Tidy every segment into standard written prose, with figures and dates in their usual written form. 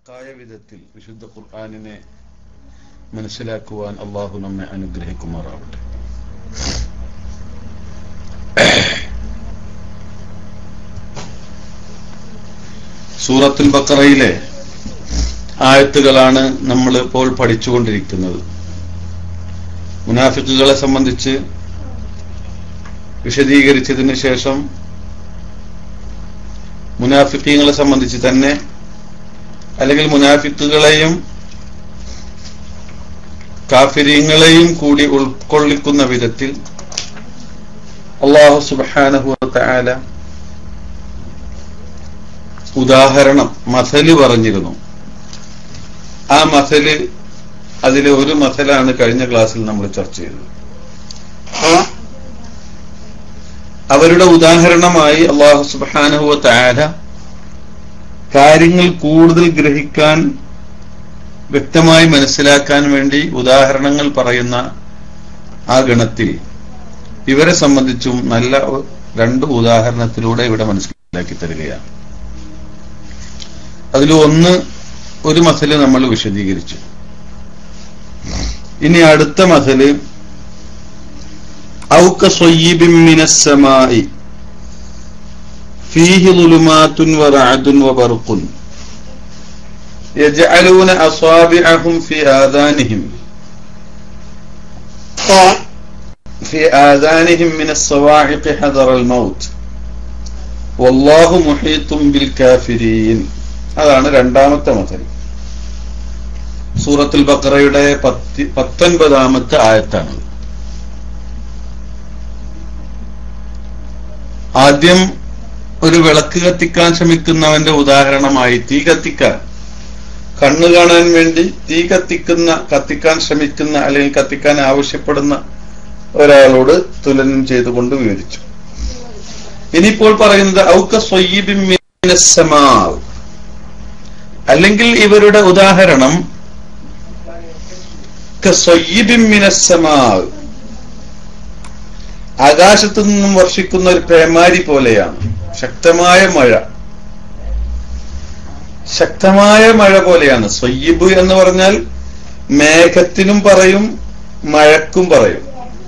ഹക്കായ വിധത്തിൽ വിശുദ്ധ ഖുർആനിനെ മനസ്സിലാക്കുവാൻ അല്ലാഹു നമ്മെ അനുഗ്രഹിക്കുമാറാവട്ടെ. സൂറത്തുൽ ബഖറയിലെ ആയത്തുകളാണ് നമ്മൾ ഇപ്പോൾ പഠിച്ചുകൊണ്ടിരിക്കുന്നത്. മുനാഫിക്കുകളെ സംബന്ധിച്ച് വിശദീകരിച്ചതിന് ശേഷം മുനാഫിക്കീങ്ങളെ സംബന്ധിച്ച് തന്നെ, അല്ലെങ്കിൽ മുനാഫിക്കുകളെയും കാഫിരീങ്ങളെയും കൂടി ഉൾക്കൊള്ളിക്കുന്ന വിധത്തിൽ അല്ലാഹു സുബ്ഹാനഹു വ തആല ഉദാഹരണം മസല് പറഞ്ഞിരുന്നു. ആ മസല്, അതിലെ ഒരു മസലാണ് കഴിഞ്ഞ ക്ലാസ്സിൽ നമ്മൾ ചർച്ച ചെയ്തത്. അവരുടെ ഉദാഹരണമായി അല്ലാഹു സുബ്ഹാനഹു വ തആല കാര്യങ്ങൾ കൂടുതൽ ഗ്രഹിക്കാൻ, വ്യക്തമായി മനസ്സിലാക്കാൻ വേണ്ടി ഉദാഹരണങ്ങൾ പറയുന്ന ആ ഗണത്തിൽ ഇവരെ സംബന്ധിച്ചും നല്ല രണ്ട് ഉദാഹരണത്തിലൂടെ ഇവിടെ മനസ്സിലാക്കി തരികയാണ്. അതിൽ ഒരു മസല് നമ്മൾ വിശദീകരിച്ചു. ഇനി അടുത്ത മസല് ഔക സ്വയ്യിബിൻ മിനസ് സമാഇ ഫീഹി ളുലുമാതുൻ വറഅദുൻ വബർഖുൻ യജ്അലൂന അസാബിഅഹും ഫീ ആദാനിഹിം മിനസ് സവാഇഖി ഹദറൽ മൗത്ത് വല്ലാഹു മുഹീത്തും ബിൽ കാഫിരീൻ. അതാണ് രണ്ടാമത്തെ മസൽ. സൂറത്തുൽ ബഖറയുടെ 19ാമത്തെ ആയത്താണ്. ആദ്യം ഒരു വിളക്ക് കത്തിക്കാൻ ശ്രമിക്കുന്നവന്റെ ഉദാഹരണമായി, തീ കത്തിക്കാൻ, കണ്ണു കാണാൻ വേണ്ടി തീ കത്തിക്കാൻ ശ്രമിക്കുന്ന അല്ലെങ്കിൽ കത്തിക്കാൻ ആവശ്യപ്പെടുന്ന ഒരാളോട് തുലനം ചെയ്തുകൊണ്ട് വിവരിച്ചു. ഇനിയിപ്പോൾ പറയുന്നത് ഔക സ്വയ്യിബിൻ മിനസ് സമാ, അല്ലെങ്കിൽ ഇവരുടെ ഉദാഹരണം കസ്വയ്യിബിൻ മിനസ് സമാ, ആകാശത്തു നിന്നും വർഷിക്കുന്ന ഒരു പേമാരി പോലെയാണ്. ശക്തമായ മഴ പോലെയാണ്. സ്വയ്യിബ് എന്ന് പറഞ്ഞാൽ മേഘത്തിനും പറയും, മഴക്കും പറയും.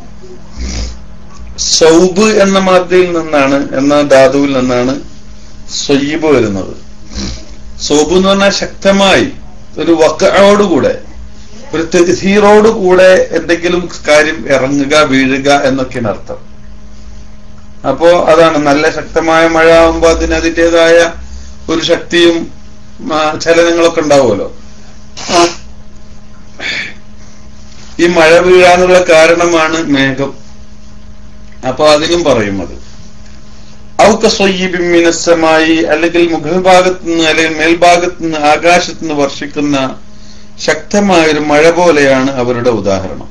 സൗബ് എന്ന മാദ്യയിൽ നിന്നാണ്, എന്ന ധാതുവിൽ നിന്നാണ് സ്വയ്യിബ് വരുന്നത്. സൗബ് എന്ന് പറഞ്ഞാൽ ശക്തമായി, ഒരു വഖഅോടുകൂടെ, ഒരു തദ്ഹീറോടുകൂടെ എന്തെങ്കിലും കാര്യം ഇറങ്ങുക, വീഴുക എന്നൊക്കെയാണ് അർത്ഥം. അപ്പോ അതാണ്, നല്ല ശക്തമായ മഴ ആകുമ്പോ അതിൻ്റെതായ ഒരു ശക്തിയും ചലനങ്ങളൊക്കെ ഉണ്ടാവുമല്ലോ. ഈ മഴ വീഴാനുള്ള കാരണമാണ് മേഘം. അപ്പൊ അതിനും പറയും അത്. ഔക സ്വയ്യിബിൻ മിനസ് സമായി, അല്ലെങ്കിൽ മുകൾ ഭാഗത്ത് നിന്ന് അല്ലെങ്കിൽ മേൽഭാഗത്ത് നിന്ന് ആകാശത്ത് നിന്ന് വർഷിക്കുന്ന ശക്തമായൊരു മഴ പോലെയാണ് അവരുടെ ഉദാഹരണം.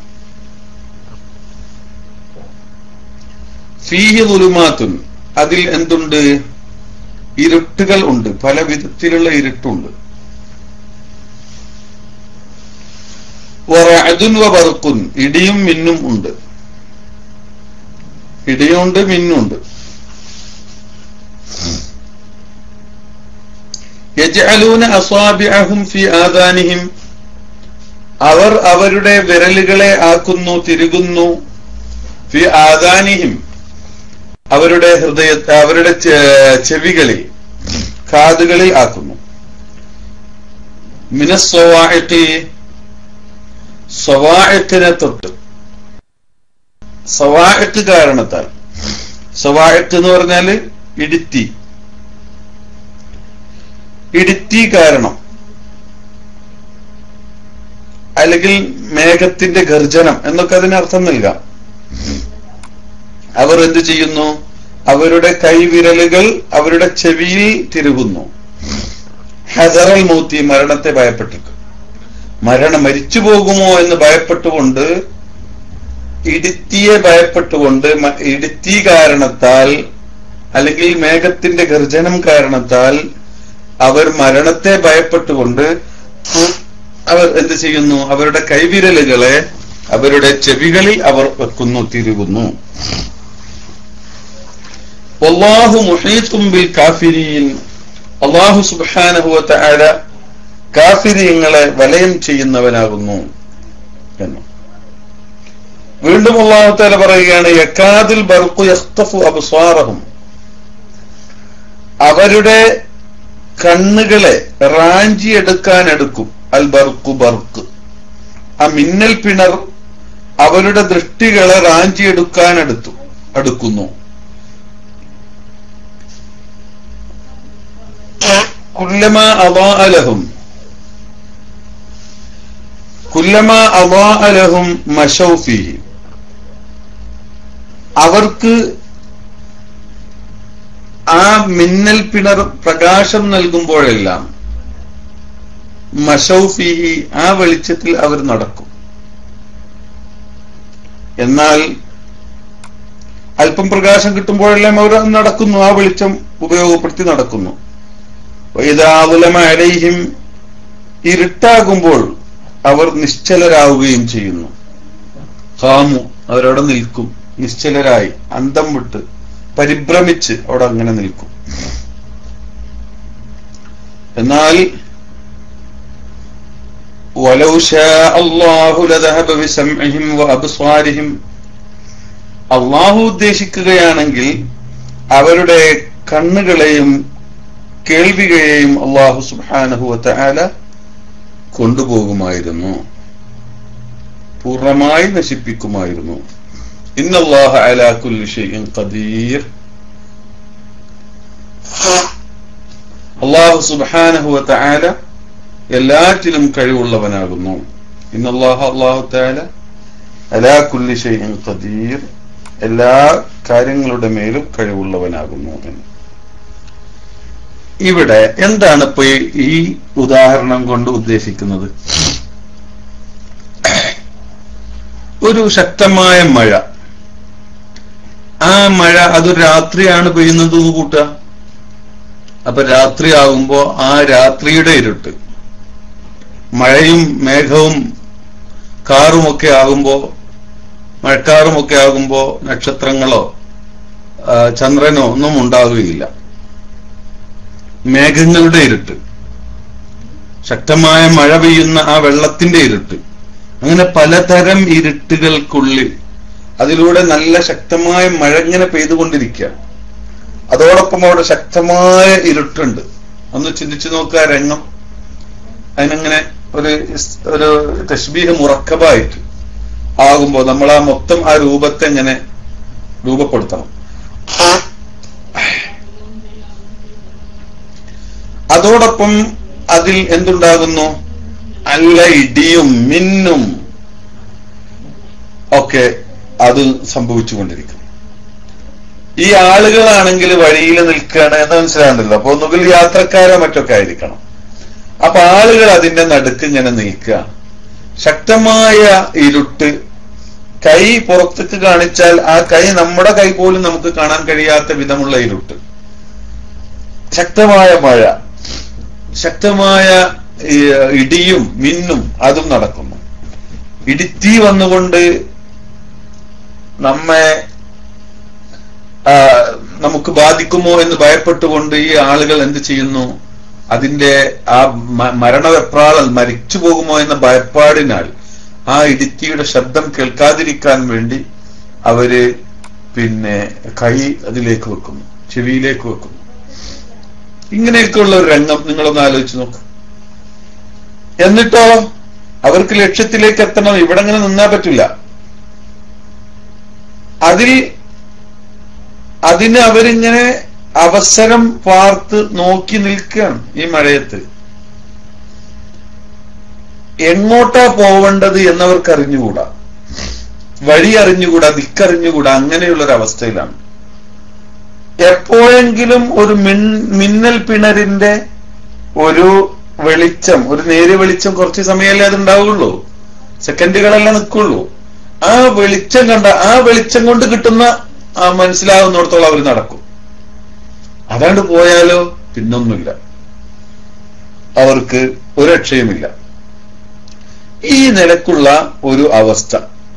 ഫീഹി ളുലുമാതുൻ, അതിൽ എന്തുണ്ട്? ഇരുട്ടുകൾ ഉണ്ട്, പല വിധത്തിലുള്ള ഇരുട്ടുണ്ട്. വറഅദുൻ വബർഖുൻ, ഇടിയും മിന്നും ഉണ്ട്. ഇടിയുണ്ട്, മിന്നുണ്ട്. യജ്അലൂന അസാബിഅഹും ഫീ ആദാനിഹിം, അവർ അവരുടെ വിരലുകളെ ആക്കുന്നു, തിരുകുന്നു. ഫീ ആദാനിഹിം, അവരുടെ അവരുടെ ചെവികളിൽ, കാതുകളിൽ ആക്കുന്നു. മിനസ് സവാഇഖി, സവാഇഖിനെ തൊട്ട്, സവാഇഖ് കാരണത്താൽ. സവാഇഖ് എന്ന് പറഞ്ഞാല് ഇടിത്തി കാരണം, അല്ലെങ്കിൽ മേഘത്തിന്റെ ഗർജനം എന്നൊക്കെ അതിനർത്ഥം നൽകാം. അവർ എന്ത് ചെയ്യുന്നു? അവരുടെ കൈവിരലുകൾ അവരുടെ ചെവിയിൽ തിരുകുന്നു. ഹദറൽ മൗത്തി, മരണത്തെ ഭയപ്പെട്ടിട്ട്, മരിച്ചു പോകുമോ എന്ന് ഭയപ്പെട്ടുകൊണ്ട്, ഇടിത്തിയെ ഭയപ്പെട്ടുകൊണ്ട്, ഇടിത്തി കാരണത്താൽ അല്ലെങ്കിൽ മേഘത്തിന്റെ ഗർജനം കാരണത്താൽ അവർ മരണത്തെ ഭയപ്പെട്ടുകൊണ്ട് അവർ എന്ത് ചെയ്യുന്നു? അവരുടെ കൈവിരലുകളെ അവരുടെ ചെവികളിൽ അവർ വെക്കുന്നു, തിരുകുന്നു. വല്ലാഹു മുഹീത്തും ബിൽ കാഫിരീൻ. അല്ലാഹു സുബ്ഹാനഹു വ തആല കാഫിരീങ്ങളെ വലയം ചെയ്യുന്നവനാകുന്നു എന്ന്. വീണ്ടും അല്ലാഹു തആല പറയുകയാണ്, യകാദിൽ ബർഖു യഖ്തഫു അബ്സാറഹും, അവരുടെ കണ്ണുകളെ റാഞ്ചിയെടുക്കാൻ എടുക്കും. അൽ ബർഖു, ബർക്ക്, ആ മിന്നൽ പിണർ അവരുടെ ദൃഷ്ടികളെ റാഞ്ചിയെടുക്കാൻ അടുക്കുന്നു. കുല്ലമാ അളാഅ ലഹും മശൗ ഫീഹി, അവർക്ക് ആ മിന്നൽ പിണർ പ്രകാശം നൽകുമ്പോഴെല്ലാം മശൗ ഫീഹി, ആ വെളിച്ചത്തിൽ അവർ നടക്കും. എന്നാൽ അല്പം പ്രകാശം കിട്ടുമ്പോഴെല്ലാം അവർ നടക്കുന്നു, ആ വെളിച്ചം ഉപയോഗപ്പെടുത്തി നടക്കുന്നു. വഇദാ അളമ അലൈഹിം, ഇരുട്ടാകുമ്പോൾ അവർ നിശ്ചലരാവുകയും ചെയ്യുന്നു. ഖാമു, അവരവിടെ നിൽക്കും, നിശ്ചലരായി, അന്തം വിട്ട്, പരിഭ്രമിച്ച് അവിടെ അങ്ങനെ നിൽക്കും. എന്നാൽ വലൗ ശാഅ അല്ലാഹു ലദഹബ ബിസംഇഹിം വഅബ്സാരിഹിം, അല്ലാഹു ഉദ്ദേശിക്കുകയാണെങ്കിൽ അവരുടെ കണ്ണുകളെയും കേൾവികളെയും അല്ലാഹു സുബ്ഹാനഹു വതആല കൊണ്ടുപോകുമായിരുന്നു, പൂർണ്ണമായി നശിപ്പിക്കുമായിരുന്നു. ഇന്നല്ലാഹ അലാ കുല്ലി ഷൈഇൻ ഖദീർ, അല്ലാഹു സുബ്ഹാനഹു വതആല എല്ലാറ്റിലും കഴിവുള്ളവനാകുന്നു. ഇന്നല്ലാഹ, അല്ലാഹു തആല അലാ കുല്ലി ഷൈഇൻ ഖദീർ, എല്ലാ കാര്യങ്ങളുടെ മേലും കഴിവുള്ളവനാകുന്നു എന്ന്. ഇവിടെ എന്താണ് ഇപ്പൊ ഈ ഉദാഹരണം കൊണ്ട് ഉദ്ദേശിക്കുന്നത്? ഒരു ശക്തമായ മഴ, ആ മഴ അത് രാത്രിയാണ് പെയ്യുന്നത് എന്ന് കൂട്ടുക. അപ്പൊ രാത്രിയാകുമ്പോ ആ രാത്രിയുടെ ഇരുട്ട്, മഴയും മേഘവും കാറുമൊക്കെ ആകുമ്പോ, മഴക്കാറുമൊക്കെ ആകുമ്പോ നക്ഷത്രങ്ങളോ ചന്ദ്രനോ ഒന്നും ഉണ്ടാവുകയില്ല. മേഘങ്ങളുടെ ഇരുട്ട്, ശക്തമായ മഴ പെയ്യുന്ന ആ വെള്ളത്തിന്റെ ഇരുട്ട്, അങ്ങനെ പലതരം ഇരുട്ടുകൾക്കുള്ളിൽ അതിലൂടെ നല്ല ശക്തമായ മഴ ഇങ്ങനെ പെയ്തുകൊണ്ടിരിക്കുക. അതോടൊപ്പം അവിടെ ശക്തമായ ഇരുട്ടുണ്ട്. ഒന്ന് ചിന്തിച്ചു നോക്കുക രംഗം. അതിനങ്ങനെ ഒരു തശ്ബീഹ് മുറക്കബായിട്ട് ആകുമ്പോ നമ്മൾ ആ മൊത്തം ആ രൂപത്തെ എങ്ങനെ രൂപപ്പെടുത്തണം. അതോടൊപ്പം അതിൽ എന്തുണ്ടാകുന്നു? നല്ല ഇടിയും മിന്നും ഒക്കെ അത് സംഭവിച്ചുകൊണ്ടിരിക്കും. ഈ ആളുകളാണെങ്കിൽ വഴിയിൽ നിൽക്കുകയാണ് എന്ന് മനസ്സിലാകുന്നില്ല. അപ്പൊ ഒന്നുകിൽ യാത്രക്കാരോ മറ്റൊക്കെ ആയിരിക്കണം. അപ്പൊ ആളുകൾ അതിന്റെ നടുക്ക് ഇങ്ങനെ നിൽക്കുക. ശക്തമായ ഇരുട്ട്, കൈ പുറത്തേക്ക് കാണിച്ചാൽ ആ കൈ നമ്മുടെ കൈ പോലും നമുക്ക് കാണാൻ കഴിയാത്ത വിധമുള്ള ഇരുട്ട്, ശക്തമായ മഴ, ശക്തമായ ഇടിയും മിന്നും അതും നടക്കുന്നു. ഇടിത്തീ വന്നുകൊണ്ട് നമുക്ക് ബാധിക്കുമോ എന്ന് ഭയപ്പെട്ടുകൊണ്ട് ഈ ആളുകൾ എന്ത് ചെയ്യുന്നു? അതിന്റെ ആ മരണവെപ്രാളൽ മരിച്ചു പോകുമോ എന്ന ഭയപ്പാടിനാൽ ആ ഇടിത്തിയുടെ ശബ്ദം കേൾക്കാതിരിക്കാൻ വേണ്ടി അവര് കൈ അതിലേക്ക് വെക്കുന്നു, ചെവിയിലേക്ക് വെക്കുന്നു. ഇങ്ങനെയൊക്കെയുള്ള ഒരു രംഗം നിങ്ങളൊന്ന് ആലോചിച്ച് നോക്ക്. എന്നിട്ടോ അവർക്ക് ലക്ഷ്യത്തിലേക്ക് എത്തണം. ഇവിടെ അങ്ങനെ നിന്നാ പറ്റില്ല. അതിന് അവരിങ്ങനെ അവസരം പാർത്ത് നോക്കി നിൽക്കുകയാണ്. ഈ മഴയത്ത് എങ്ങോട്ടാ പോവേണ്ടത് എന്നവർക്ക് അറിഞ്ഞുകൂടാ, വഴി അറിഞ്ഞുകൂടാ, ദിക്കറിഞ്ഞുകൂടാ. അങ്ങനെയുള്ളൊരവസ്ഥയിലാണ്. എപ്പോഴെങ്കിലും ഒരു മിന്നൽ പിണരിന്റെ ഒരു വെളിച്ചം, ഒരു നേരിയ വെളിച്ചം, കുറച്ച് സമയമല്ലേ അതുണ്ടാവുള്ളൂ, സെക്കൻഡുകളല്ലേ നിൽക്കുള്ളൂ. ആ വെളിച്ചം കണ്ട, ആ വെളിച്ചം കൊണ്ട് കിട്ടുന്ന മനസ്സിലാകുന്നിടത്തോളം അവർ നടക്കും. അതാണ്ട് പോയാലോ പിന്നൊന്നുമില്ല, അവർക്ക് ഒരു രക്ഷയുമില്ല. ഈ നിലക്കുള്ള ഒരു അവസ്ഥ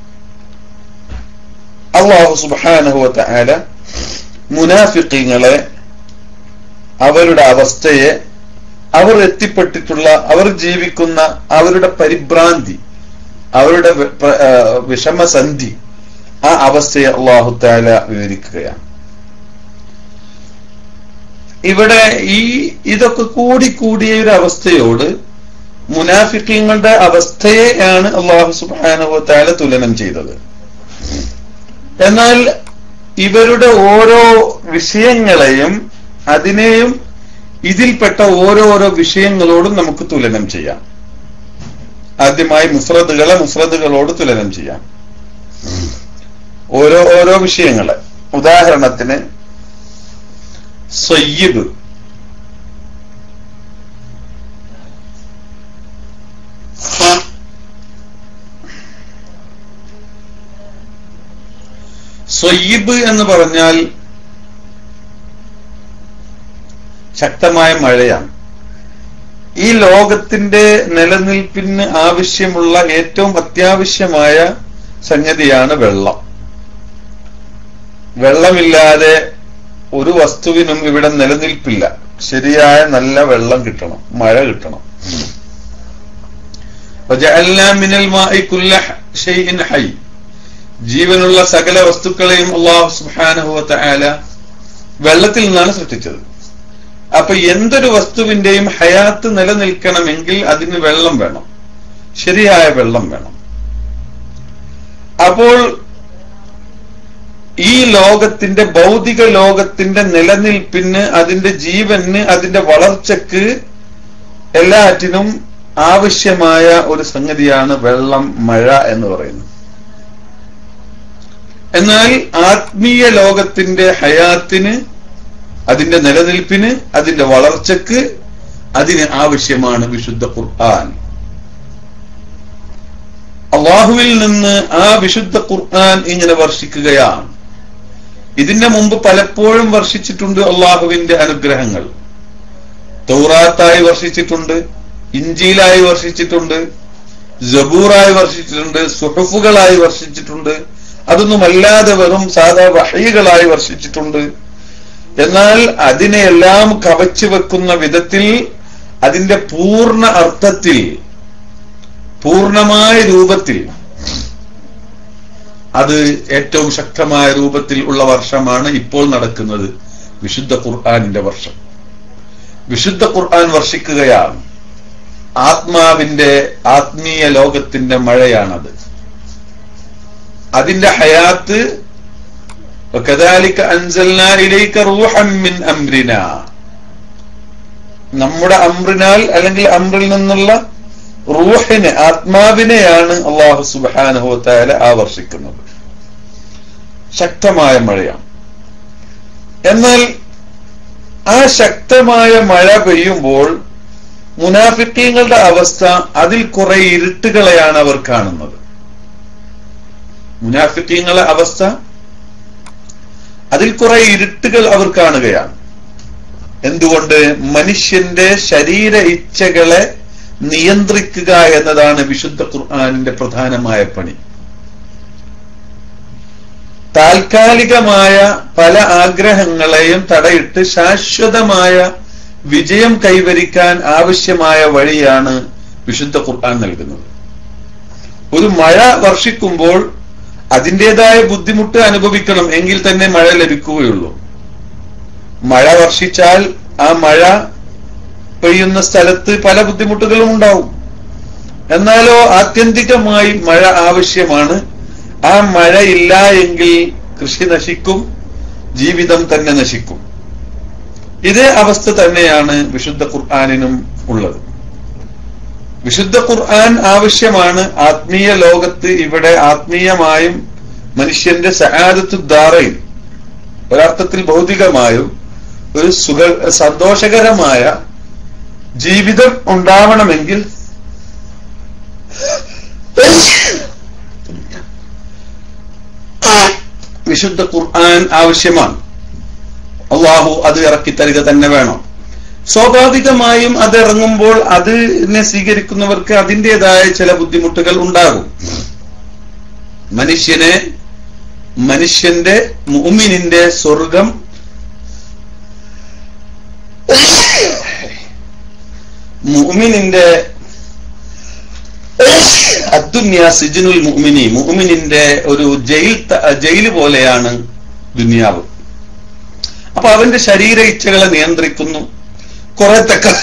അല്ലാഹു സുബ്ഹാനഹു വ തആല മുനാഫിഖീങ്ങളെ, അവരുടെ അവസ്ഥയെ അവർ എത്തിപ്പെട്ടിട്ടുള്ള, അവർ ജീവിക്കുന്ന അവരുടെ പരിഭ്രാന്തി, അവരുടെ വിഷമസന്ധി, ആ അവസ്ഥയെ അല്ലാഹു തആല വിവരിക്കുകയാണ്. ഇവിടെ ഇതൊക്കെ കൂടിയ ഒരു അവസ്ഥയോട് മുനാഫിഖീങ്ങളുടെ അവസ്ഥയെയാണ് അല്ലാഹു സുബ്ഹാനഹു വ തആല തുലനം ചെയ്തത്. എന്നാൽ ഇവരുടെ ഓരോ വിഷയങ്ങളെയും അതിനെയും ഇതിൽപ്പെട്ട ഓരോരോ വിഷയങ്ങളോടും നമുക്ക് തുലനം ചെയ്യാം. ആദ്യമായി മുഫ്രദുകളോട് തുലനം ചെയ്യാം. ഓരോ വിഷയങ്ങളെ. ഉദാഹരണത്തിന് സയ്യിബ്, സയ്യിബ് എന്ന് പറഞ്ഞാൽ ശക്തമായ മഴയാണ്. ഈ ലോകത്തിന്റെ നിലനിൽപ്പിന് ആവശ്യമുള്ള ഏറ്റവും അത്യാവശ്യമായ സംഗതിയാണ് വെള്ളം. വെള്ളമില്ലാതെ ഒരു വസ്തുവിനും ഇവിടെ നിലനിൽപ്പില്ല. ശരിയായ നല്ല വെള്ളം കിട്ടണം, മഴ കിട്ടണം. വജഅൽനാ മിനൽ മാഇ കുല്ല ഷൈഇൻ ഹൈ, ജീവനുള്ള സകല വസ്തുക്കളെയും അല്ലാഹു സുബ്ഹാനഹു വ തആല വെള്ളത്തിൽ നിന്നാണ് സൃഷ്ടിച്ചത്. അപ്പൊ എന്തൊരു വസ്തുവിന്റെയും ഹയാത്ത് നിലനിൽക്കണമെങ്കിൽ അതിന് വെള്ളം വേണം, ശരിയായ വെള്ളം വേണം. അപ്പോൾ ഈ ലോകത്തിന്റെ, ഭൗതിക ലോകത്തിന്റെ നിലനിൽപ്പിന്, അതിന്റെ ജീവന്, അതിന്റെ വളർച്ചക്ക് എല്ലാറ്റിനും ആവശ്യമായ ഒരു സംഗതിയാണ് വെള്ളം, മഴ എന്ന് പറയുന്നത്. എന്നാൽ ആത്മീയ ലോകത്തിന്റെ ഹയാത്തിന്, അതിന്റെ നിലനിൽപ്പിന്, അതിന്റെ വളർച്ചക്ക് അതിന് ആവശ്യമാണ് വിശുദ്ധ ഖുർആൻ. അല്ലാഹുവിൽ നിന്ന് ആ വിശുദ്ധ ഖുർആൻ ഇങ്ങനെ വർഷിക്കുകയാണ്. ഇതിന്റെ മുമ്പ് പലപ്പോഴും വർഷിച്ചിട്ടുണ്ട് അല്ലാഹുവിന്റെ അനുഗ്രഹങ്ങൾ. തൗറാത്തായി വർഷിച്ചിട്ടുണ്ട്, ഇഞ്ചീലായി വർഷിച്ചിട്ടുണ്ട്, സബൂറായി വർഷിച്ചിട്ടുണ്ട്, സുഹുഫുകളായി വർഷിച്ചിട്ടുണ്ട്. അതൊന്നുമല്ലാതെ വെറും സാധാ വഹീകളായി വർഷിച്ചിട്ടുണ്ട്. എന്നാൽ അതിനെയെല്ലാം കവച്ചു വെക്കുന്ന വിധത്തിൽ, അതിന്റെ പൂർണ്ണ അർത്ഥത്തിൽ, പൂർണമായ രൂപത്തിൽ, അത് ഏറ്റവും ശക്തമായ രൂപത്തിൽ ഉള്ള വർഷമാണ് ഇപ്പോൾ നടക്കുന്നത്, വിശുദ്ധ ഖുർആനിന്റെ വർഷം. വിശുദ്ധ ഖുർആൻ വർഷിക്കുകയാണ്. ആത്മാവിന്റെ, ആത്മീയ ലോകത്തിന്റെ മഴയാണത്. അതിന്റെ ഹയാത്ത് വകദാലിക അൻസൽനാ ഇലൈക റൂഹൻ മിൻ അംരിനാ, നമ്മുടെ അംറിനാൽ അല്ലെങ്കിൽ അംറിൽ നിന്നുള്ള റൂഹിനെ, ആത്മാവിനെയാണ് അല്ലാഹു സുബ്ഹാനഹു വ തആല ആവർഷിക്കുന്നത്. ശക്തമായ മഴയാണ്. എന്നാൽ ആ ശക്തമായ മഴ പെയ്യുമ്പോൾ മുനാഫിഖീങ്ങളുടെ അവസ്ഥ, അതിൽ കുറെ ഇരുട്ടുകളെയാണ് അവർ കാണുന്നത്. മുനാഫിഖീങ്ങളുടെ അവസ്ഥ, അതിൽ കുറെ ഇരുട്ടുകൾ അവർ കാണുകയാണ്. എന്തുകൊണ്ട്? മനുഷ്യന്റെ ശരീര ഇച്ഛകളെ നിയന്ത്രിക്കുക എന്നതാണ് വിശുദ്ധ ഖുർആനിന്റെ പ്രധാനമായ പണി. താൽക്കാലികമായ പല ആഗ്രഹങ്ങളെയും തടയിട്ട് ശാശ്വതമായ വിജയം കൈവരിക്കാൻ ആവശ്യമായ വഴിയാണ് വിശുദ്ധ ഖുർആൻ നൽകുന്നത്. ഒരു മഴ വർഷിക്കുമ്പോൾ അതിൻ്റെതായ ബുദ്ധിമുട്ട് അനുഭവിക്കണം, എങ്കിൽ തന്നെ മഴ ലഭിക്കുകയുള്ളൂ. മഴ വർഷിച്ചാൽ ആ മഴ പെയ്യുന്ന സ്ഥലത്ത് പല ബുദ്ധിമുട്ടുകളും ഉണ്ടാവും. എന്നാലോ ആത്യന്തികമായി മഴ ആവശ്യമാണ്. ആ മഴ ഇല്ല എങ്കിൽ കൃഷി നശിക്കും, ജീവിതം തന്നെ നശിക്കും. ഇതേ അവസ്ഥ തന്നെയാണ് വിശുദ്ധ ഖുർആനിനും ഉള്ളത്. വിശുദ്ധ ഖുർആൻ ആവശ്യമാണ് ആത്മീയ ലോകത്ത്. ഇവിടെ ആത്മീയമായും മനുഷ്യന്റെ സആദത്തു ദാറൈൻ, ഒരർത്ഥത്തിൽ ഭൗതികമായും ഒരു സന്തോഷകരമായ ജീവിതം ഉണ്ടാവണമെങ്കിൽ വിശുദ്ധ ഖുർആൻ ആവശ്യമാണ്. അല്ലാഹു അത് ഇറക്കി തരിക തന്നെ വേണം. സ്വാഭാവികമായും അത് ഇറങ്ങുമ്പോൾ അതിനെ സ്വീകരിക്കുന്നവർക്ക് അതിൻ്റെതായ ചില ബുദ്ധിമുട്ടുകൾ ഉണ്ടാകും. മനുഷ്യന്റെ മുഅ്മിനിന്റെ സ്വർഗം മുഅ്മിനിന്റെ അദ്ദുനിയ സിജ്നുൽ മുഅ്മിനി, മുഅ്മിനിന്റെ ഒരു ജയിൽ പോലെയാണ് ദുനിയാവ്. അപ്പൊ അവന്റെ ശരീര ഇച്ഛകളെ നിയന്ത്രിക്കുന്നു. കുറെ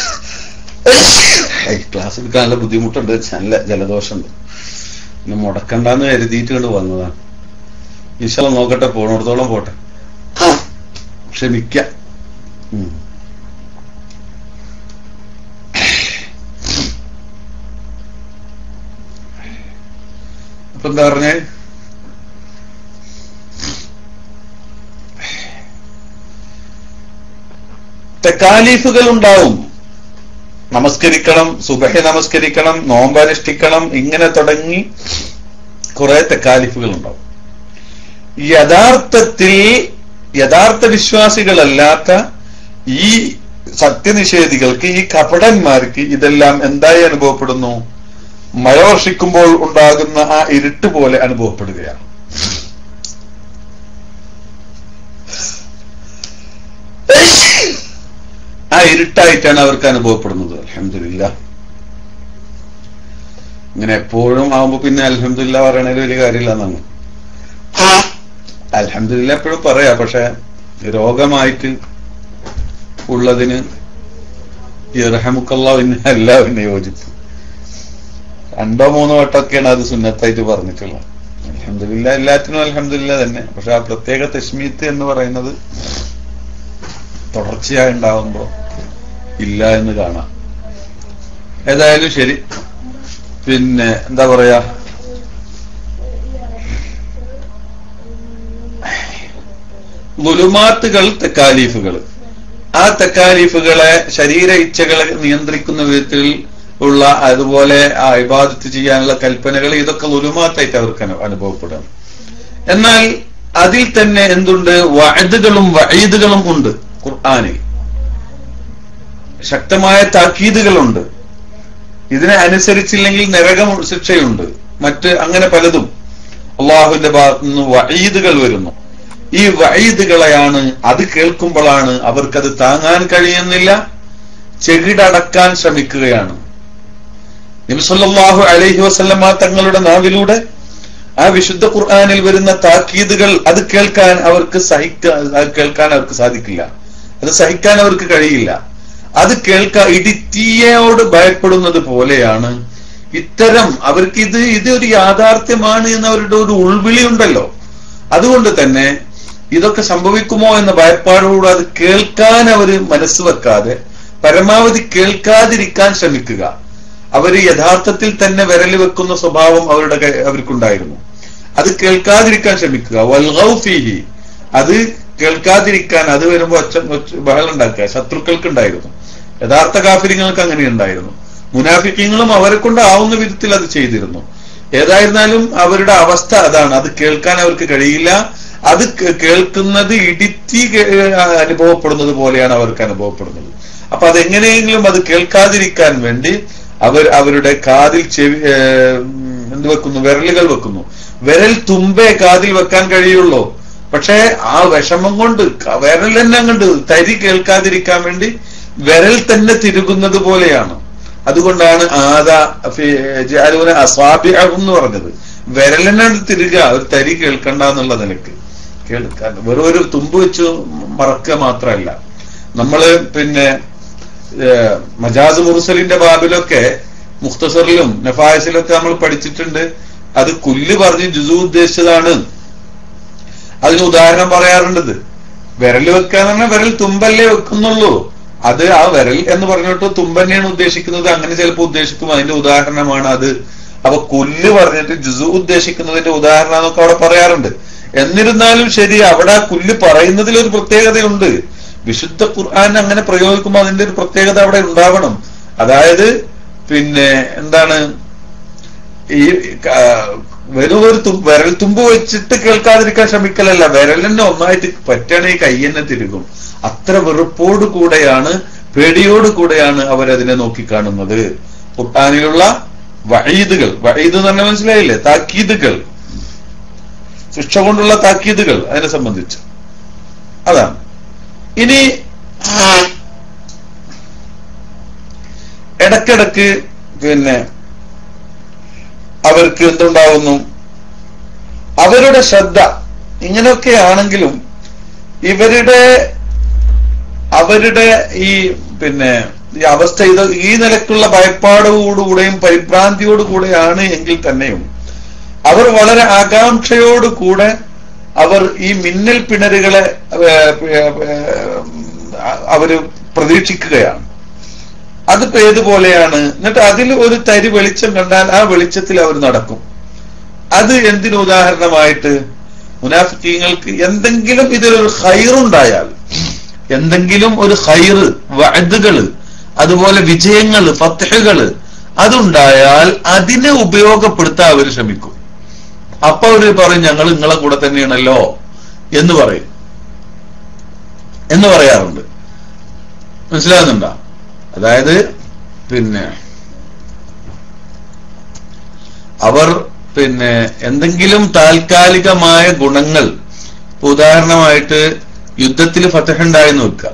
ക്ലാസ് എടുക്കാനുള്ള ബുദ്ധിമുട്ടുണ്ട്, നല്ല ജലദോഷമുണ്ട്, പിന്നെ മുടക്കണ്ടെന്ന് കരുതിയിട്ട് കൊണ്ട് വന്നതാണ്. ഇൻഷാ അല്ലാഹ് നോക്കട്ടെ, പോണോടത്തോളം പോട്ടെ, ക്ഷമിക്കാം. അപ്പൊ എന്താ പറഞ്ഞേ, തക്കാലീഫുകൾ ഉണ്ടാവും. നമസ്കരിക്കണം, സുബഹി നമസ്കരിക്കണം, നോമ്പനുഷ്ഠിക്കണം, ഇങ്ങനെ തുടങ്ങി കുറെ തക്കാലീഫുകൾ ഉണ്ടാവും. യഥാർത്ഥ വിശ്വാസികളല്ലാത്ത ഈ സത്യനിഷേധികൾക്ക്, ഈ കപടന്മാർക്ക് ഇതെല്ലാം എന്തായി അനുഭവപ്പെടുന്നു? മഴ വർഷിക്കുമ്പോൾ ഉണ്ടാകുന്ന ആ ഇരുട്ട് പോലെ അനുഭവപ്പെടുകയാണ്. ആ ഇരുട്ടായിട്ടാണ് അവർക്ക് അനുഭവപ്പെടുന്നത്. അൽഹംദുലില്ലാഹ്. ഇങ്ങനെ എപ്പോഴും ആവുമ്പോ പിന്നെ അൽഹംദുലില്ലാഹ് പറയണതിൽ വലിയ കാര്യമില്ലെന്നാണ്. അൽഹംദുലില്ലാഹ് എപ്പോഴും പറയാ, പക്ഷെ രോഗമായിട്ട് ഉള്ളതിന് യർഹമുക്കല്ലാഹ് എല്ലാവരും യോജിച്ചു. 2-3 വട്ടമൊക്കെയാണ് അത് സുന്നത്തായിട്ട് പറഞ്ഞിട്ടുള്ളത്. അൽഹംദുലില്ലാഹ് എല്ലാത്തിനും അൽഹംദുലില്ലാഹ് തന്നെ. പക്ഷെ ആ പ്രത്യേക തസ്മീത്ത് എന്ന് പറയുന്നത് തുടർച്ചയായി ഉണ്ടാവുമ്പോ ഇല്ല എന്ന് കാണാം. ഏതായാലും ശരി, പിന്നെ എന്താ പറയാ, ലുലുമാത്തുകൾ, തക്കാലീഫുകൾ, ആ തക്കാലീഫുകളെ ശരീര ഇച്ഛകളെ നിയന്ത്രിക്കുന്ന വിധത്തിൽ ഉള്ള, അതുപോലെ ആ ഇബാദത്ത് ചെയ്യാനുള്ള കൽപ്പനകൾ, ഇതൊക്കെ ലുലുമാത്തായിട്ട് അവർക്ക് അനുഭവപ്പെടാം. എന്നാൽ അതിൽ തന്നെ എന്തുണ്ട്? വഅദുകളും വഈദുകളും ഉണ്ട്. ഖുർആനിൽ ശക്തമായ താക്കീതുകളുണ്ട്. ഇതിനെ അനുസരിച്ചില്ലെങ്കിൽ നരക ശിക്ഷയുണ്ട്, മറ്റ് അങ്ങനെ പലതും അള്ളാഹുവിന്റെ ഭാഗത്തു നിന്ന് വഈദുകൾ വരുന്നു. ഈ വഈദുകളെയാണ്, അത് കേൾക്കുമ്പോഴാണ് അവർക്കത് താങ്ങാൻ കഴിയുന്നില്ല, ചെകിടടക്കാൻ ശ്രമിക്കുകയാണ്. നബി സല്ലല്ലാഹു അലൈഹി വസല്ലമ തങ്ങളുടെ നാവിലൂടെ ആ വിശുദ്ധ ഖുർആനിൽ വരുന്ന താക്കീതുകൾ അത് കേൾക്കാൻ അവർക്ക് സാധിക്കില്ല, അത് സഹിക്കാൻ അവർക്ക് കഴിയില്ല. അത് ഇടിത്തീയോട് ഭയപ്പെടുന്നത് പോലെയാണ് ഇത്തരം അവർക്ക് ഇതൊരു യാഥാർത്ഥ്യമാണ് എന്ന് അവരുടെ ഒരു ഉൾവിളി ഉണ്ടല്ലോ. അതുകൊണ്ട് തന്നെ ഇതൊക്കെ സംഭവിക്കുമോ എന്ന ഭയപ്പാടോട് അത് കേൾക്കാൻ അവര് മനസ്സ് വെക്കാതെ പരമാവധി കേൾക്കാതിരിക്കാൻ ശ്രമിക്കുക. അവര് യഥാർത്ഥത്തിൽ തന്നെ വിരൽ വെക്കുന്ന സ്വഭാവം അവർക്കുണ്ടായിരുന്നു. അത് കേൾക്കാതിരിക്കാൻ ശ്രമിക്കുക. വൽഗൗ ഫീഹി, അത് കേൾക്കാതിരിക്കാൻ, അത് വരുമ്പോ ബഹളം ഉണ്ടാക്കുക ശത്രുക്കൾക്ക് ഉണ്ടായിരുന്നു. യഥാർത്ഥ കാഫിര്യങ്ങൾക്ക് അങ്ങനെ ഉണ്ടായിരുന്നു. മുനാഫിക്കീങ്ങളും അവരെ കൊണ്ട് ആവുന്ന വിധത്തിൽ അത് ചെയ്തിരുന്നു. ഏതായിരുന്നാലും അവരുടെ അവസ്ഥ അതാണ്. അത് കേൾക്കാൻ അവർക്ക് കഴിയില്ല. അത് കേൾക്കുന്നത് ഇടിത്തി അനുഭവപ്പെടുന്നത് പോലെയാണ് അവർക്ക് അനുഭവപ്പെടുന്നത്. അപ്പൊ അതെങ്ങനെയെങ്കിലും അത് കേൾക്കാതിരിക്കാൻ വേണ്ടി അവരുടെ കാതിൽ എന്ത് വെക്കുന്നു? വിരലുകൾ വെക്കുന്നു. വിരൽ തുമ്പേ കാതിൽ വെക്കാൻ കഴിയുള്ളൂ. പക്ഷെ ആ വിഷമം കൊണ്ട് വിരൽ തന്നെ അങ്ങോട്ട് തരി കേൾക്കാതിരിക്കാൻ വേണ്ടി വിരൽ തന്നെ തിരുകുന്നത് പോലെയാണ്. അതുകൊണ്ടാണ് എന്ന് പറഞ്ഞത്. വിരലിനാണ് തിരുക, ഒരു തരി കേൾക്കണ്ട എന്നുള്ള നിലക്ക് കേൾക്കാൻ. വെറും ഒരു തുമ്പ് വെച്ച് മറക്കുക മാത്രമല്ല. നമ്മള് പിന്നെ മജാസ് മുർസലിന്റെ ബാബിലൊക്കെ മുഖ്തസറിലും നഫായസിലൊക്കെ നമ്മൾ പഠിച്ചിട്ടുണ്ട്. അത് കുല്ല് പറഞ്ഞ് ജുസു ഉദ്ദേശിച്ചതാണ്. അതിന് ഉദാഹരണം പറയാറുണ്ടത്. വിരൽ വെക്കാന്ന് പറഞ്ഞാൽ വിരൽ തുമ്പല്ലേ വെക്കുന്നുള്ളൂ. അത് ആ വിരൽ എന്ന് പറഞ്ഞിട്ട് തുമ്പന്നെയാണ് ഉദ്ദേശിക്കുന്നത്. അങ്ങനെ ചിലപ്പോൾ ഉദ്ദേശിക്കും. അതിന്റെ ഉദാഹരണമാണ് അത്. അപ്പൊ കുല്ല് പറഞ്ഞിട്ട് ജുസു ഉദ്ദേശിക്കുന്നതിന്റെ ഉദാഹരണം എന്നൊക്കെ അവിടെ പറയാറുണ്ട്. എന്നിരുന്നാലും ശരി, അവിടെ ആ കുല്ല് പറയുന്നതിൽ ഒരു പ്രത്യേകതയുണ്ട്. വിശുദ്ധ ഖുർആൻ അങ്ങനെ പ്രയോഗിക്കുമ്പോൾ അതിന്റെ ഒരു പ്രത്യേകത അവിടെ ഉണ്ടാവണം. അതായത് പിന്നെ എന്താണ്, ഈ വെറും ഒരു വിരൽ തുമ്പ് വെച്ചിട്ട് കേൾക്കാതിരിക്കാൻ ശ്രമിക്കലല്ല, വിരലിനെ ഒന്നായിട്ട് പറ്റുകയാണെങ്കിൽ കൈ തന്നെ തിരുകും. അത്ര വെറുപ്പോട് കൂടെയാണ്, പേടിയോട് കൂടെയാണ് അവരതിനെ നോക്കിക്കാണുന്നത്. ഖുർആനിലുള്ള വഈദുകൾ, വഈദ് എന്ന് പറഞ്ഞാൽ മനസ്സിലായില്ലേ? താക്കീതുകൾ, ശിക്ഷ കൊണ്ടുള്ള താക്കീതുകൾ അതിനെ സംബന്ധിച്ച് അതാണ്. ഇനി ഇടക്കിടക്ക് പിന്നെ അവർക്ക് എന്തുണ്ടാവുന്നു, അവരുടെ ശ്രദ്ധ ഇങ്ങനെയൊക്കെ ആണെങ്കിലും അവരുടെ ഈ പിന്നെ ഈ അവസ്ഥ ഈ നിലക്കുള്ള ഭയപ്പാടോടുകൂടെയും പരിഭ്രാന്തിയോടുകൂടെയാണ് എങ്കിൽ തന്നെയും അവർ വളരെ ആകാംക്ഷയോടുകൂടെ അവർ ഈ മിന്നൽ പിണരുകളെ അവര് പ്രതീക്ഷിക്കുകയാണ്. അതിപ്പോ ഏതുപോലെയാണ്? എന്നിട്ട് അതിൽ ഒരു തരി വെളിച്ചം കണ്ടാൽ ആ വെളിച്ചത്തിൽ അവർ നടക്കും. അത് എന്തിനു ഉദാഹരണമായിട്ട്? മുനാഫിക്കീങ്ങൾക്ക് എന്തെങ്കിലും ഇതിലൊരു ഖൈറുണ്ടായാൽ, എന്തെങ്കിലും ഒരു ഖൈറ്, വഅദുകള്, അതുപോലെ വിജയങ്ങള്, ഫത്ഹുകള് അതുണ്ടായാൽ അതിനെ ഉപയോഗപ്പെടുത്താൻ അവർ ശ്രമിക്കും. അപ്പൊ അവര് പറയും ഞങ്ങൾ നിങ്ങളെ കൂടെ തന്നെയാണല്ലോ എന്ന് പറയാറുണ്ട്. മനസ്സിലാകുന്നുണ്ടോ? അതായത് പിന്നെ അവർ എന്തെങ്കിലും താൽക്കാലികമായ ഗുണങ്ങൾ, ഉദാഹരണമായിട്ട് യുദ്ധത്തിൽ ഫതഹ് ഉണ്ടായെന്ന് വെക്കുക.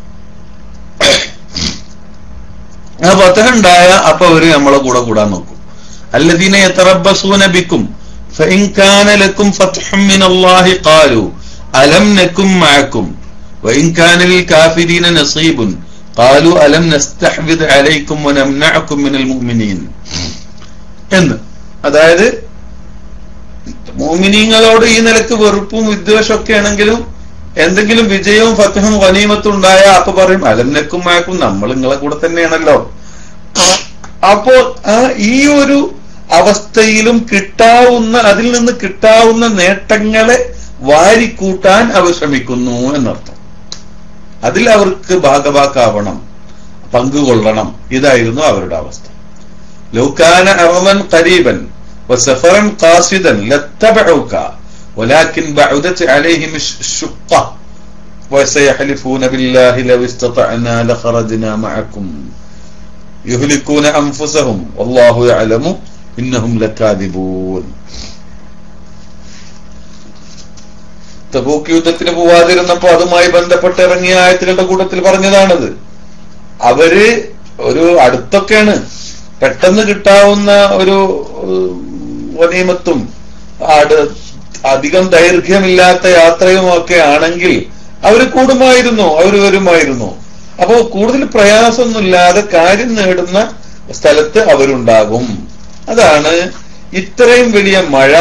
ആ ഫതഹ് ഉണ്ടായ അപ്പൊ അവര് നമ്മളെ കൂടെ കൂടാൻ നോക്കും. അല്ലദീന യതറബ്ബസൂന ബിക്കും ഫഇൻ കാന ലക്കും ഫത്ഹും മിനല്ലാഹി ഖാലു അലം നകും മഅകും വഇൻ കാന ലിൽ കാഫിരീന നസീബുൻ ഖാലു അലം നസ്തഹ്വിദ് അലൈക്കും വനംനഅകും മിനൽ മുഅ്മിനീൻ എന്ന്. അതായത് മുഅ്മിനീങ്ങളോട് ഈ നിലക്ക് വെറുപ്പും വിദ്വേഷമൊക്കെ ആണെങ്കിലും എന്തെങ്കിലും വിജയവും ഫത്ഹും ഗനീമത്തും ഉണ്ടായ അപ്പൊ പറയും അലം നകും മഅകും, നമ്മൾ നിങ്ങളെ കൂടെ തന്നെയാണല്ലോ. അപ്പോ ഈ ഒരു അവസ്ഥയിലും അതിൽ നിന്ന് കിട്ടാവുന്ന നേട്ടങ്ങളെ വാരിക്കൂട്ടാൻ അവർ ശ്രമിക്കുന്നു എന്നർത്ഥം. അതിൽ അവർക്ക് ഭാഗവാക്കാവണം, പങ്കുകൊള്ളണം. ഇതായിരുന്നു അവരുടെ അവസ്ഥ. ലൗ കാന അർളൻ ഖരീബൻ വസഫറൻ ഖാസിദൻ ലത്തബഉക വലാകിൻ ബഅദത് അലൈഹിം അശ്ഖ വസയഹ്ലിഫൂന ബില്ലാഹി ലൗ ഇസ്തതഅനാ ലഖറജ്നാ മഅകും യുഹ്ലികൂന അൻഫുസഹും വല്ലാഹു യഅലമു ഇന്നഹും ലകാദിബൂൻ. തബൂക്ക് യുദ്ധത്തിന് പോവാതിരുന്നപ്പോ അതുമായി ബന്ധപ്പെട്ട് ഇറങ്ങിയ ആയത്തുകളുടെ കൂട്ടത്തിൽ പറഞ്ഞതാണത്. അവര് ഒരു അടുത്തൊക്കെയാണ്, പെട്ടെന്ന് കിട്ടാവുന്ന ഒരു ഗനീമത്തും അധികം ദൈർഘ്യമില്ലാത്ത യാത്രയും ഒക്കെ ആണെങ്കിൽ അവര് കൂടുമായിരുന്നു, അവർ വരുമായിരുന്നു. അപ്പോ കൂടുതൽ പ്രയാസമൊന്നുമില്ലാതെ കാര്യം നേടുന്ന സ്ഥലത്ത് അവരുണ്ടാകും. അതാണ് ഇത്രയും വലിയ മഴ.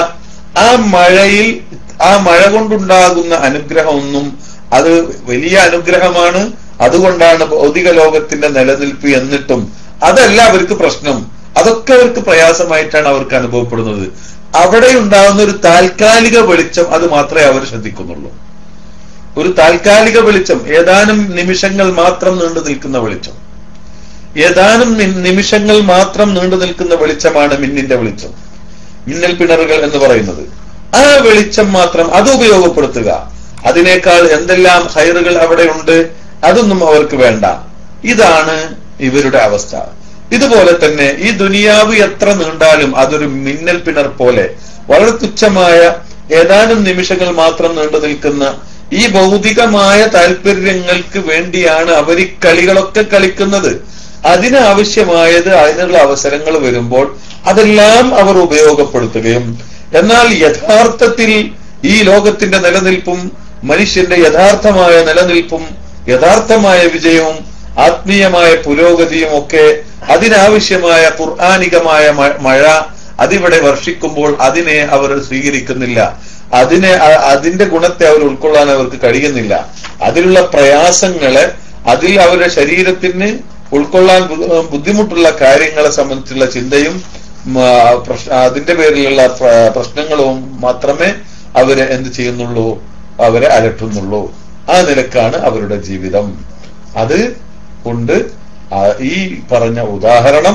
ആ മഴ കൊണ്ടുണ്ടാകുന്ന അനുഗ്രഹമൊന്നും അത് വലിയ അനുഗ്രഹമാണ്, അതുകൊണ്ടാണ് ഭൗതിക ലോകത്തിന്റെ നിലനിൽപ്പ്. എന്നിട്ടും അതല്ല അവർക്ക് പ്രശ്നം, അതൊക്കെ അവർക്ക് പ്രയാസമായിട്ടാണ് അവർക്ക് അനുഭവപ്പെടുന്നത്. അവിടെ ഉണ്ടാകുന്ന ഒരു താൽക്കാലിക വെളിച്ചം, അത് മാത്രമേ അവർ ശ്രദ്ധിക്കുന്നുള്ളൂ. ഒരു താൽക്കാലിക വെളിച്ചം, ഏതാനും നിമിഷങ്ങൾ മാത്രം നീണ്ടു നിൽക്കുന്ന വെളിച്ചം, ഏതാനും നിമിഷങ്ങൾ മാത്രം നീണ്ടു നിൽക്കുന്ന വെളിച്ചമാണ് മിന്നിന്റെ വെളിച്ചം, മിന്നൽ പിണറുകൾ എന്ന് പറയുന്നത്. ആ വെളിച്ചം മാത്രം അത് ഉപയോഗപ്പെടുത്തുക. അതിനേക്കാൾ എന്തെല്ലാം ഖൈറുകൾ അവിടെ ഉണ്ട് അതൊന്നും അവർക്ക് വേണ്ട. ഇതാണ് ഇവരുടെ അവസ്ഥ. ഇതുപോലെ തന്നെ ഈ ദുനിയാവ് എത്ര നീണ്ടാലും അതൊരു മിന്നൽ പിണർ പോലെ വളരെ തുച്ഛമായ ഏതാനും നിമിഷങ്ങൾ മാത്രം നീണ്ടു നിൽക്കുന്ന ഈ ഭൗതികമായ താല്പര്യങ്ങൾക്ക് വേണ്ടിയാണ് അവർ ഈ കളികളൊക്കെ കളിക്കുന്നത്. അതിനാവശ്യമായത്, അതിനുള്ള അവസരങ്ങൾ വരുമ്പോൾ അതെല്ലാം അവർ ഉപയോഗപ്പെടുത്തുകയും, എന്നാൽ യഥാർത്ഥത്തിൽ ഈ ലോകത്തിന്റെ നിലനിൽപ്പും മനുഷ്യന്റെ യഥാർത്ഥമായ നിലനിൽപ്പും യഥാർത്ഥമായ വിജയവും ആത്മീയമായ പുരോഗതിയും ഒക്കെ അതിനാവശ്യമായ ഖുർആനികമായ മഴ അതിവിടെ വർഷിക്കുമ്പോൾ അതിനെ അവർ സ്വീകരിക്കുന്നില്ല. അതിന്റെ ഗുണത്തെ അവർ ഉൾക്കൊള്ളാൻ അവർക്ക് കഴിയുന്നില്ല. അതിലുള്ള പ്രയാസങ്ങളെ, അതിൽ അവരുടെ ശരീരത്തിന് ഉൾക്കൊള്ളാൻ ബുദ്ധിമുട്ടുള്ള കാര്യങ്ങളെ സംബന്ധിച്ചുള്ള ചിന്തയും അതിന്റെ പേരിലുള്ള പ്രശ്നങ്ങളും മാത്രമേ അവരെ എന്ത് ചെയ്യുന്നുള്ളൂ, അവരെ അലട്ടുന്നുള്ളൂ. ആ നിലക്കാണ് അവരുടെ ജീവിതം. അത് കൊണ്ട് ഈ പറഞ്ഞ ഉദാഹരണം,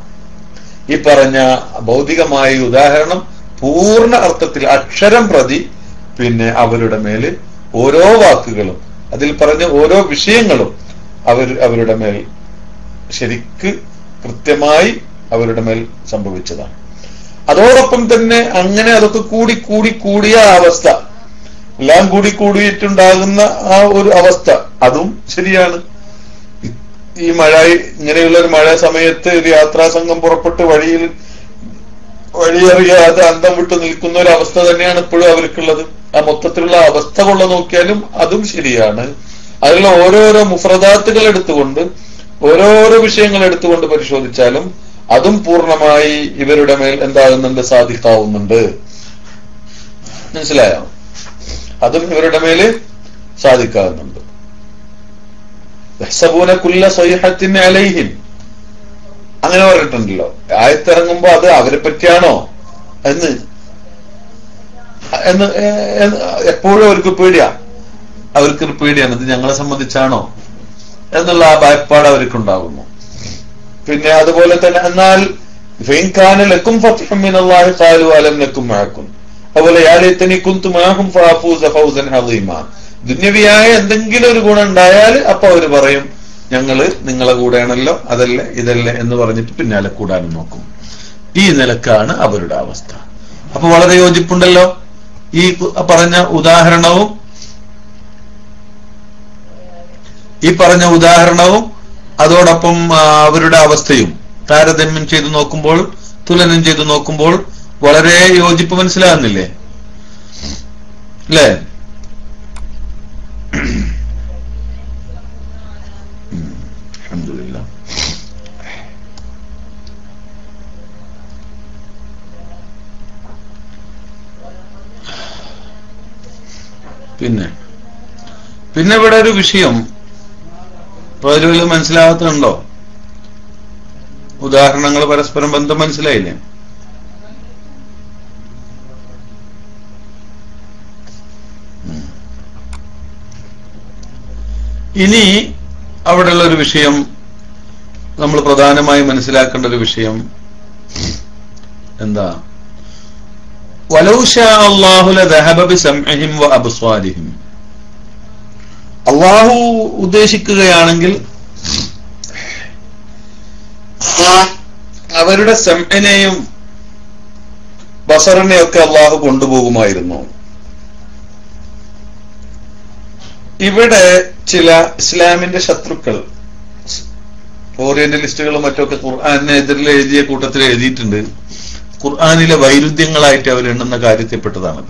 ഈ പറഞ്ഞ ഭൗതികമായ ഉദാഹരണം പൂർണ്ണ അർത്ഥത്തിൽ അക്ഷരം പ്രതി അവരുടെ മേല് ഓരോ വാക്കുകളും, അതിൽ പറഞ്ഞ ഓരോ വിഷയങ്ങളും അവരുടെ മേൽ ശരിക്ക് കൃത്യമായി അവരുടെ മേൽ സംഭവിച്ചതാണ്. അതോടൊപ്പം തന്നെ അങ്ങനെ അതൊക്കെ കൂടിയ അവസ്ഥ, എല്ലാം കൂടിയിട്ടുണ്ടാകുന്ന ആ ഒരു അവസ്ഥ, അതും ശരിയാണ്. ഈ ഇങ്ങനെയുള്ള ഒരു മഴ സമയത്ത് ഒരു യാത്രാ സംഘം പുറപ്പെട്ട് വഴിയറിയാതെ അന്തം വിട്ടു നിൽക്കുന്ന ഒരു അവസ്ഥ തന്നെയാണ് ഇപ്പോഴും അവർക്കുള്ളത്. ആ മൊത്തത്തിലുള്ള അവസ്ഥ കൊള്ള നോക്കിയാലും അതും ശരിയാണ്. അതിലുള്ള ഓരോരോ മുഫ്രദാത്തുകൾ എടുത്തുകൊണ്ട് ഓരോരോ വിഷയങ്ങൾ എടുത്തുകൊണ്ട് പരിശോധിച്ചാലും അതും പൂർണ്ണമായി ഇവരുടെ മേൽ എന്താകുന്നുണ്ട്, സാധിക്കാവുന്നുണ്ട്. മനസ്സിലായോ? അതും ഇവരുടെ മേല് സാധിക്കാവുന്നുണ്ട്. യഹ്സബൂന കുല്ല സ്വൈഹത്തിൻ അലൈഹിം, അങ്ങനെ പറഞ്ഞിട്ടുണ്ടല്ലോ. ആയത്തിറങ്ങുമ്പോ അത് അവരെ പറ്റിയാണോ എന്ന് എപ്പോഴും അവർക്ക് പേടിയാ. അവർക്കൊരു പേടിയാണ്, ഇത് ഞങ്ങളെ സംബന്ധിച്ചാണോ എന്നുള്ള ആ ഭയപ്പാട് അവർക്കുണ്ടാകുന്നു. പിന്നെ അതുപോലെ തന്നെ എന്നാൽ ലക്കും ഫത്ഹും മിനല്ലാഹി ഖാലു അലം നകും മഅകും, അതുപോലെ യാ ലൈതനി കുന്തു മഅഹും ഫഅഫൂസ ഫൗസൻ അളീമാ. ദുന്യവിയായ എന്തെങ്കിലും ഒരു ഗുണം ഉണ്ടായാൽ അപ്പൊ അവര് പറയും ഞങ്ങള് നിങ്ങളെ കൂടെയാണല്ലോ, അതല്ലേ ഇതല്ലേ എന്ന് പറഞ്ഞിട്ട് പിന്നാലെ കൂടാനും നോക്കും. ഈ നിലക്കാണ് അവരുടെ അവസ്ഥ. അപ്പൊ വളരെ യോജിപ്പുണ്ടല്ലോ ഈ പറഞ്ഞ ഉദാഹരണവും അതോടൊപ്പം അവരുടെ അവസ്ഥയും താരതമ്യം ചെയ്തു നോക്കുമ്പോൾ, തുലനം ചെയ്തു നോക്കുമ്പോൾ വളരെ യോജിപ്പ് മനസ്സിലാകുന്നില്ലേ? അല്ലേ? അൽഹംദുലില്ലാ. പിന്നെ ഇവിടെ ഒരു വിഷയം പലരും മനസ്സിലാകത്തുണ്ടോ? ഉദാഹരണങ്ങൾ പരസ്പരം ബന്ധം മനസ്സിലായില്ലേ? ഇനി അവിടെയുള്ള ഒരു വിഷയം, നമ്മൾ പ്രധാനമായി മനസ്സിലാക്കേണ്ട ഒരു വിഷയം എന്താ? വലൗ ശാ അല്ലാഹു ലദഹബ ബിസംഇഹിം വഅബ്സാരിഹിം, അല്ലാഹു ഉദ്ദേശിക്കുകയാണെങ്കിൽ അവരുടെ സംഇനെയും ബസറിനെയും ഒക്കെ അല്ലാഹു കൊണ്ടുപോകുമായിരുന്നു. ഇവിടെ ചില ഇസ്ലാമിന്റെ ശത്രുക്കൾ, ഓറിയന്റലിസ്റ്റുകളും മറ്റൊക്കെ ഖുർആനെതിരെ എഴുതിയ കൂട്ടത്തിൽ എഴുതിയിട്ടുണ്ട്. ഖുർആനിലെ വൈരുദ്ധ്യങ്ങളായിട്ട് അവർ എണ്ണുന്ന കാര്യത്തിൽപ്പെട്ടതാണത്.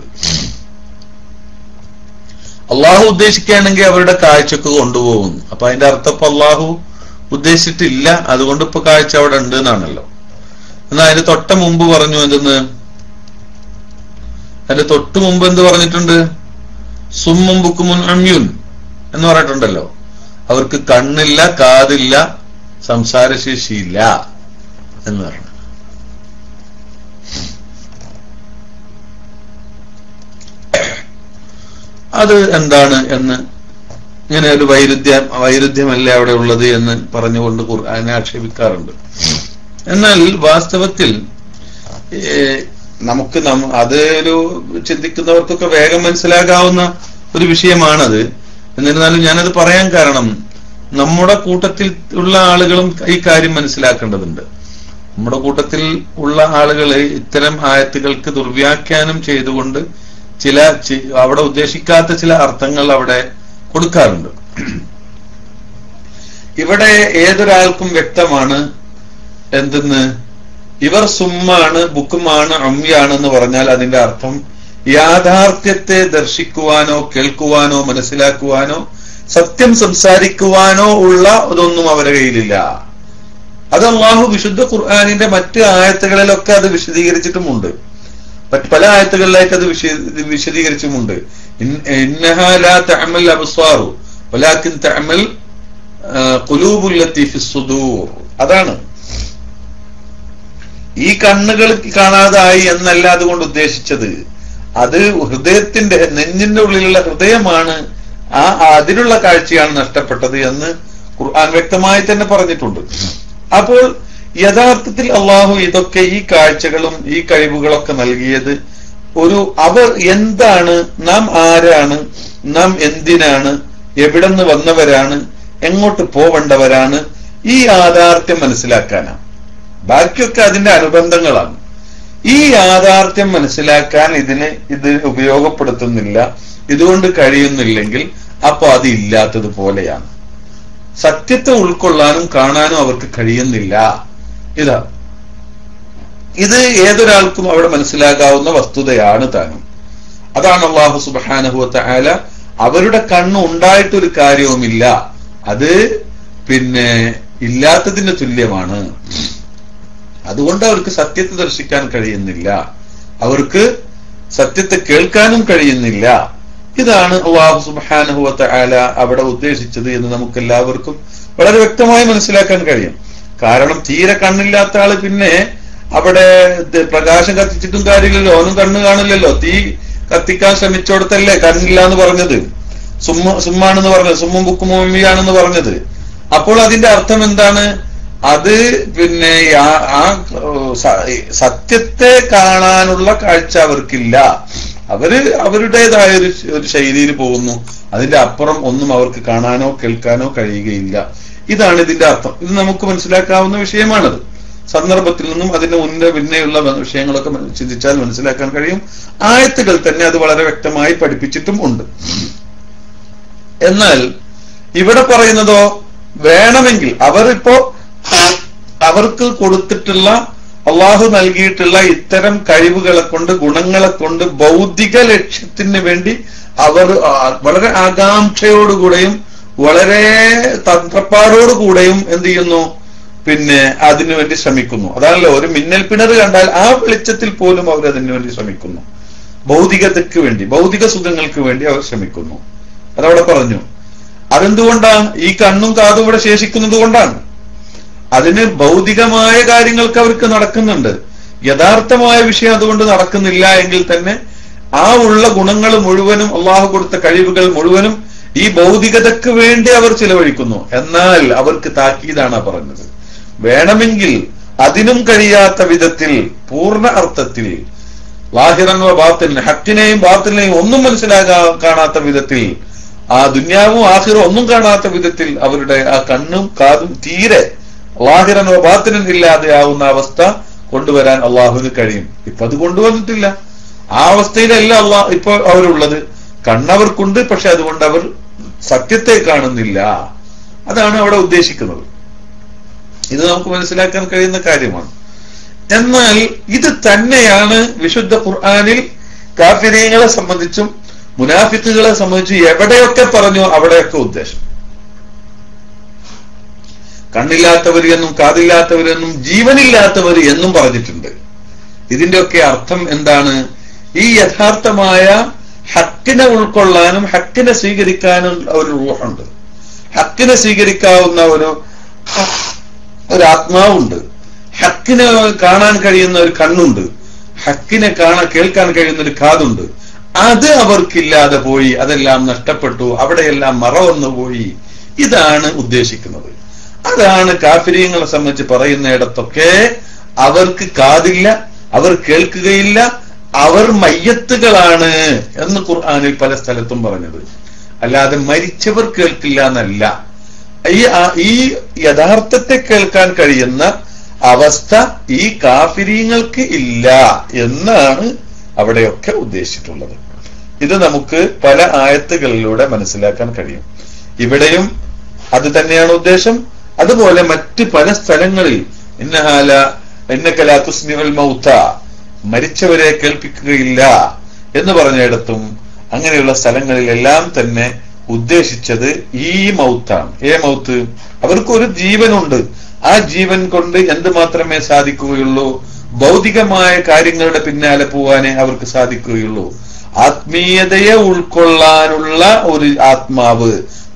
അള്ളാഹു ഉദ്ദേശിക്കുകയാണെങ്കിൽ അവരുടെ കാഴ്ചക്ക് കൊണ്ടുപോകുന്നു. അപ്പൊ അതിന്റെ അർത്ഥം ഇപ്പൊ അള്ളാഹു ഉദ്ദേശിച്ചിട്ടില്ല, അതുകൊണ്ട് ഇപ്പൊ കാഴ്ച അവിടെ ഉണ്ട് എന്നാണല്ലോ. എന്നാൽ അതിന്റെ തൊട്ട് മുമ്പ് പറഞ്ഞു എന്തെന്ന്? അതിന്റെ തൊട്ട് മുമ്പ് എന്ത് പറഞ്ഞിട്ടുണ്ട്? സുമ്മും ബുക്കുമുൻ അമ്യുൻ എന്ന് പറഞ്ഞിട്ടുണ്ടല്ലോ. അവർക്ക് കണ്ണില്ല, കാതില്ല, സംസാരശേഷിയില്ല എന്ന് പറഞ്ഞു. അത് എന്താണ് എന്ന് ഇങ്ങനെ ഒരു വൈരുദ്ധ്യമല്ലേ അവിടെ ഉള്ളത് എന്ന് പറഞ്ഞുകൊണ്ട് ഖുർആനെ ആക്ഷേപിക്കാറുണ്ട്. എന്നാൽ വാസ്തവത്തിൽ നമുക്ക് അത് ഒരു ചിന്തിക്കുന്നവർക്കൊക്കെ വേഗം മനസ്സിലാകാവുന്ന ഒരു വിഷയമാണത്. എന്നിരുന്നാലും ഞാനത് പറയാൻ കാരണം നമ്മുടെ കൂട്ടത്തിൽ ഉള്ള ആളുകളും ഈ കാര്യം മനസ്സിലാക്കേണ്ടതുണ്ട്. നമ്മുടെ കൂട്ടത്തിൽ ഉള്ള ആളുകൾ ഇത്തരം ആയത്തുകൾക്ക് ദുർവ്യാഖ്യാനം ചെയ്തുകൊണ്ട് അവിടെ ഉദ്ദേശിക്കാത്ത ചില അർത്ഥങ്ങൾ അവിടെ കൊടുക്കാറുണ്ട്. ഇവിടെ ഏതൊരാൾക്കും വ്യക്തമാണ് എന്തെന്ന്. ഇവർ സുമ്മാണ്, ബുക്കുമാണ്, അമ്യാണെന്ന് പറഞ്ഞാൽ അതിന്റെ അർത്ഥം യാഥാർത്ഥ്യത്തെ ദർശിക്കുവാനോ കേൾക്കുവാനോ മനസ്സിലാക്കുവാനോ സത്യം സംസാരിക്കുവാനോ ഉള്ള ഇതൊന്നും അവരുടെ കയ്യിലില്ല. അത് അല്ലാഹു വിശുദ്ധ ഖുർആനിന്റെ മറ്റ് ആയത്തുകളിലൊക്കെ അത് വിശദീകരിച്ചിട്ടുമുണ്ട്. പല ആയത്തുകളിലേക്ക് അത് വിശദീകരിച്ചുമുണ്ട്. ഇന്നഹാ ലാ തഅമൽ അബ്സാറു വലാകിൻ തഅമൽ ഖുലൂബുൽ ലത്തി ഫിസ് സുദൂർ. അതാണ് ഈ കണ്ണുകൾ കാണാതായി എന്നല്ല അതുകൊണ്ട് ഉദ്ദേശിച്ചത്. അത് ഹൃദയത്തിന്റെ നെഞ്ഞിന്റെ ഉള്ളിലുള്ള ഹൃദയമാണ്, അതിനുള്ള കാഴ്ചയാണ് നഷ്ടപ്പെട്ടത് എന്ന് ഖുർആൻ വ്യക്തമായി തന്നെ പറഞ്ഞിട്ടുണ്ട്. അപ്പോൾ യഥാർത്ഥത്തിൽ അള്ളാഹു ഇതൊക്കെ ഈ കാഴ്ചകളും ഈ കഴിവുകളൊക്കെ നൽകിയത് അവർ എന്താണ്, നാം ആരാണ്, നാം എന്തിനാണ്, എവിടെന്ന് വന്നവരാണ്, എങ്ങോട്ട് പോവേണ്ടവരാണ്, ഈ യാഥാർത്ഥ്യം മനസ്സിലാക്കാനാണ്. ബാക്കിയൊക്കെ അതിന്റെ അനുബന്ധങ്ങളാണ്. ഈ യാഥാർത്ഥ്യം മനസ്സിലാക്കാൻ ഇത് ഉപയോഗപ്പെടുത്തുന്നില്ല, ഇതുകൊണ്ട് കഴിയുന്നില്ലെങ്കിൽ അപ്പൊ അത് ഇല്ലാത്തതുപോലെയാണ്. സത്യത്തെ ഉൾക്കൊള്ളാനും കാണാനും അവർക്ക് കഴിയുന്നില്ല. ഇത് ഏതൊരാൾക്കും അവിടെ മനസ്സിലാകാവുന്ന വസ്തുതയാണ് താനും. അതാണ് അല്ലാഹു സുബ്ഹാനഹു വ തആല അവരുടെ കണ്ണ് ഉണ്ടായിട്ടൊരു കാര്യവുമില്ല, അത് ഇല്ലാത്തതിന് തുല്യമാണ്. അതുകൊണ്ട് അവർക്ക് സത്യത്തെ ദർശിക്കാൻ കഴിയുന്നില്ല, അവർക്ക് സത്യത്തെ കേൾക്കാനും കഴിയുന്നില്ല. ഇതാണ് അല്ലാഹു സുബ്ഹാനഹു വ തആല അവിടെ ഉദ്ദേശിച്ചത് എന്ന് നമുക്ക് എല്ലാവർക്കും വളരെ വ്യക്തമായി മനസ്സിലാക്കാൻ കഴിയും. കാരണം തീരെ കണ്ണില്ലാത്ത ആള് പിന്നെ അവിടെ പ്രകാശം കത്തിച്ചിട്ടും കാര്യമില്ലല്ലോ, അവനും കണ്ണ് കാണില്ലല്ലോ. തീ കത്തിക്കാൻ ശ്രമിച്ചോടത്തല്ലേ കണ്ണില്ല എന്ന് പറഞ്ഞത്, സുമ്മാണെന്ന് പറഞ്ഞത്, സുമ്മും ബുക്കും മുമ്മിയാണെന്ന് പറഞ്ഞത്. അപ്പോൾ അതിന്റെ അർത്ഥം എന്താണ്? അത് ആ സത്യത്തെ കാണാനുള്ള കാഴ്ച അവർക്കില്ല. അവരുടേതായ ഒരു ശൈലിയിൽ പോകുന്നു. അതിന്റെ അപ്പുറം ഒന്നും അവർക്ക് കാണാനോ കേൾക്കാനോ കഴിയുകയില്ല. ഇതാണ് ഇതിന്റെ അർത്ഥം. ഇത് നമുക്ക് മനസ്സിലാക്കാവുന്ന വിഷയമാണത്. സന്ദർഭത്തിൽ നിന്നും അതിന്റെ പിന്നെയുള്ള വിഷയങ്ങളൊക്കെ ചിന്തിച്ചാൽ മനസ്സിലാക്കാൻ കഴിയും. ആയത്തുകൾ തന്നെ അത് വളരെ വ്യക്തമായി പഠിപ്പിച്ചിട്ടും ഉണ്ട്. എന്നാൽ ഇവിടെ പറയുന്നതോ, വേണമെങ്കിൽ അവർക്ക് കൊടുത്തിട്ടുള്ള അള്ളാഹു നൽകിയിട്ടുള്ള ഇത്തരം കഴിവുകളെ കൊണ്ട്, ഗുണങ്ങളെ കൊണ്ട് ഭൗതിക ലക്ഷ്യത്തിന് വേണ്ടി അവർ വളരെ ആകാംക്ഷയോടുകൂടെയും വളരെ തന്ത്രപ്പാടോടുകൂടെയും എന്ത് ചെയ്യുന്നു? അതിനുവേണ്ടി ശ്രമിക്കുന്നു. അതാണല്ലോ, ഒരു മിന്നൽ പിണർ കണ്ടാൽ ആ വെളിച്ചത്തിൽ പോലും അവർ അതിനു വേണ്ടി ശ്രമിക്കുന്നു. ഭൗതികതയ്ക്ക് വേണ്ടി, ഭൗതിക സുഖങ്ങൾക്ക് വേണ്ടി അവർ ശ്രമിക്കുന്നു. അതവിടെ പറഞ്ഞു. അതെന്തുകൊണ്ടാണ്? ഈ കണ്ണും കാതും ഇവിടെ ശേഷിക്കുന്നത് കൊണ്ടാണ്. അതിന് ഭൗതികമായ കാര്യങ്ങൾക്ക് അവർക്ക് നടക്കുന്നുണ്ട്, യഥാർത്ഥമായ വിഷയം അതുകൊണ്ട് നടക്കുന്നില്ല എങ്കിൽ തന്നെ ആ ഉള്ള ഗുണങ്ങൾ മുഴുവനും, അള്ളാഹു കൊടുത്ത കഴിവുകൾ മുഴുവനും ഈ ഭൗതികതയ്ക്ക് വേണ്ടി അവർ ചിലവഴിക്കുന്നു. എന്നാൽ അവർക്ക് താക്കീതാണ് പറഞ്ഞത്. വേണമെങ്കിൽ അതിനും കഴിയാത്ത വിധത്തിൽ, പൂർണ്ണ അർത്ഥത്തിൽ, ലാഹിറൻ വ ബാത്തിൻ, ഹക്കിനെയും ബാത്തിനെയും ഒന്നും കാണാത്ത വിധത്തിൽ, ആ ദുന്യാവും ആഖിറും ഒന്നും കാണാത്ത വിധത്തിൽ അവരുടെ ആ കണ്ണും കാതും തീരെ ലാഹിറൻ വ ബാത്തിനും ഇല്ലാതെ ആവുന്ന അവസ്ഥ കൊണ്ടുവരാൻ അള്ളാഹുവിന് കഴിയും. ഇപ്പൊ അത് കൊണ്ടുവന്നിട്ടില്ല. ആ അവസ്ഥയിലല്ല ഇപ്പൊ അവരുള്ളത്. കണ്ണവർക്കുണ്ട്, പക്ഷെ അതുകൊണ്ട് അവർ സത്യത്തെ കാണുന്നില്ല. അതാണ് അവിടെ ഉദ്ദേശിക്കുന്നത്. ഇത് നമുക്ക് മനസ്സിലാക്കാൻ കഴിയുന്ന കാര്യമാണ്. എന്നാൽ ഇത് തന്നെയാണ് വിശുദ്ധ ഖുർആനിൽ കാഫിരീങ്ങളെ സംബന്ധിച്ചും മുനാഫിക്കുകളെ സംബന്ധിച്ചും എവിടെയൊക്കെ പറഞ്ഞു അവിടെയൊക്കെ ഉദ്ദേശം. കണ്ണില്ലാത്തവർ എന്നും കാതില്ലാത്തവരെന്നും ജീവനില്ലാത്തവർ എന്നും പറഞ്ഞിട്ടുണ്ട്. ഇതിന്റെയൊക്കെ അർത്ഥം എന്താണ്? ഈ യഥാർത്ഥമായ ഹക്കിനെ ഉൾക്കൊള്ളാനും ഹക്കിനെ സ്വീകരിക്കാനും ഒരു റൂഹുണ്ട്, ഹക്കിനെ സ്വീകരിക്കാവുന്ന ഒരു ആത്മാവുണ്ട്, ഹക്കിനെ കാണാൻ കഴിയുന്ന ഒരു കണ്ണുണ്ട്, ഹക്കിനെ കേൾക്കാൻ കഴിയുന്ന ഒരു കാതുണ്ട്. അത് അവർക്കില്ലാതെ പോയി, അതെല്ലാം നഷ്ടപ്പെട്ടു, അവിടെയെല്ലാം മറവന്നു പോയി. ഇതാണ് ഉദ്ദേശിക്കുന്നത്. അതാണ് കാഫിരീങ്ങളെ സംബന്ധിച്ച് പറയുന്നിടത്തൊക്കെ അവർക്ക് കാതില്ല, അവർ കേൾക്കുകയില്ല, അവർ മയ്യത്തുകളാണ് എന്ന് ഖുർആനിൽ പല സ്ഥലത്തും പറഞ്ഞത്. അല്ലാതെ മരിച്ചവർ കേൾക്കില്ല എന്നല്ല. ഈ യഥാർത്ഥത്തെ കേൾക്കാൻ കഴിയുന്ന അവസ്ഥ ഈ കാഫിരീങ്ങൾക്ക് ഇല്ല എന്നാണ് അവിടെയൊക്കെ ഉദ്ദേശിച്ചിട്ടുള്ളത്. ഇത് നമുക്ക് പല ആയത്തുകളിലൂടെ മനസ്സിലാക്കാൻ കഴിയും. ഇവിടെയും അത് തന്നെയാണ് ഉദ്ദേശം. അതുപോലെ മറ്റ് പല സ്ഥലങ്ങളിൽ ഇന്നക ലാ തുസ്മിഉൽ മൗത, മരിച്ചവരെ കേൾപ്പിക്കുകയില്ല എന്ന് പറഞ്ഞിടത്തും അങ്ങനെയുള്ള സ്ഥലങ്ങളിലെല്ലാം തന്നെ ഉദ്ദേശിച്ചത് ഈ മൗത്താണ്. മൗത്ത്, അവർക്കൊരു ജീവനുണ്ട്. ആ ജീവൻ കൊണ്ട് എന്ത് മാത്രമേ സാധിക്കുകയുള്ളൂ? ഭൗതികമായ കാര്യങ്ങളുടെ പിന്നാലെ പോവാനേ അവർക്ക് സാധിക്കുകയുള്ളൂ. ആത്മീയതയെ ഉൾക്കൊള്ളാനുള്ള ഒരു ആത്മാവ്.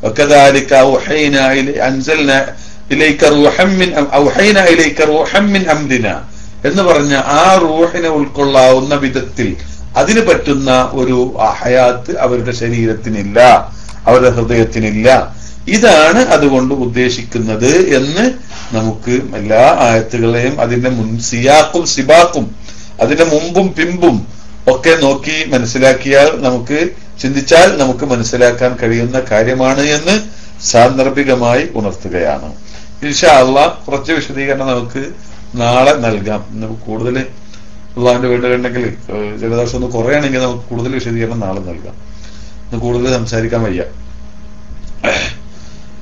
എന്ന് പറഞ്ഞ ആ റൂഹിനെ ഉൾക്കൊള്ളാവുന്ന വിധത്തിൽ അതിന് പറ്റുന്ന ഒരു ഹയാത്ത് അവരുടെ ശരീരത്തിനില്ല, അവരുടെ ഹൃദയത്തിനില്ല. ഇതാണ് അതുകൊണ്ട് ഉദ്ദേശിക്കുന്നത് എന്ന് നമുക്ക് എല്ലാ ആയത്തുകളെയും അതിന്റെ സിയാക്കും സിബാക്കും അതിന്റെ മുമ്പും പിമ്പും ഒക്കെ നോക്കി മനസ്സിലാക്കിയാൽ, നമുക്ക് ചിന്തിച്ചാൽ നമുക്ക് മനസ്സിലാക്കാൻ കഴിയുന്ന കാര്യമാണ് എന്ന് സാന്ദർഭികമായി ഉണർത്തുകയാണ്. ഇൻഷാ അല്ലാഹ് കുറച്ച് വിശദീകരണം നമുക്ക് നാളെ നൽകാം. നമുക്ക് കൂടുതൽ അള്ളാഹുവിന്റെ വേണ്ടുണ്ടെങ്കിൽ ചില ദിവസം ഒന്ന് കുറയാണെങ്കിൽ നമുക്ക് കൂടുതൽ വിശദീകരണം നാളെ നൽകാം. ഇന്ന് കൂടുതൽ സംസാരിക്കാൻ വയ്യ.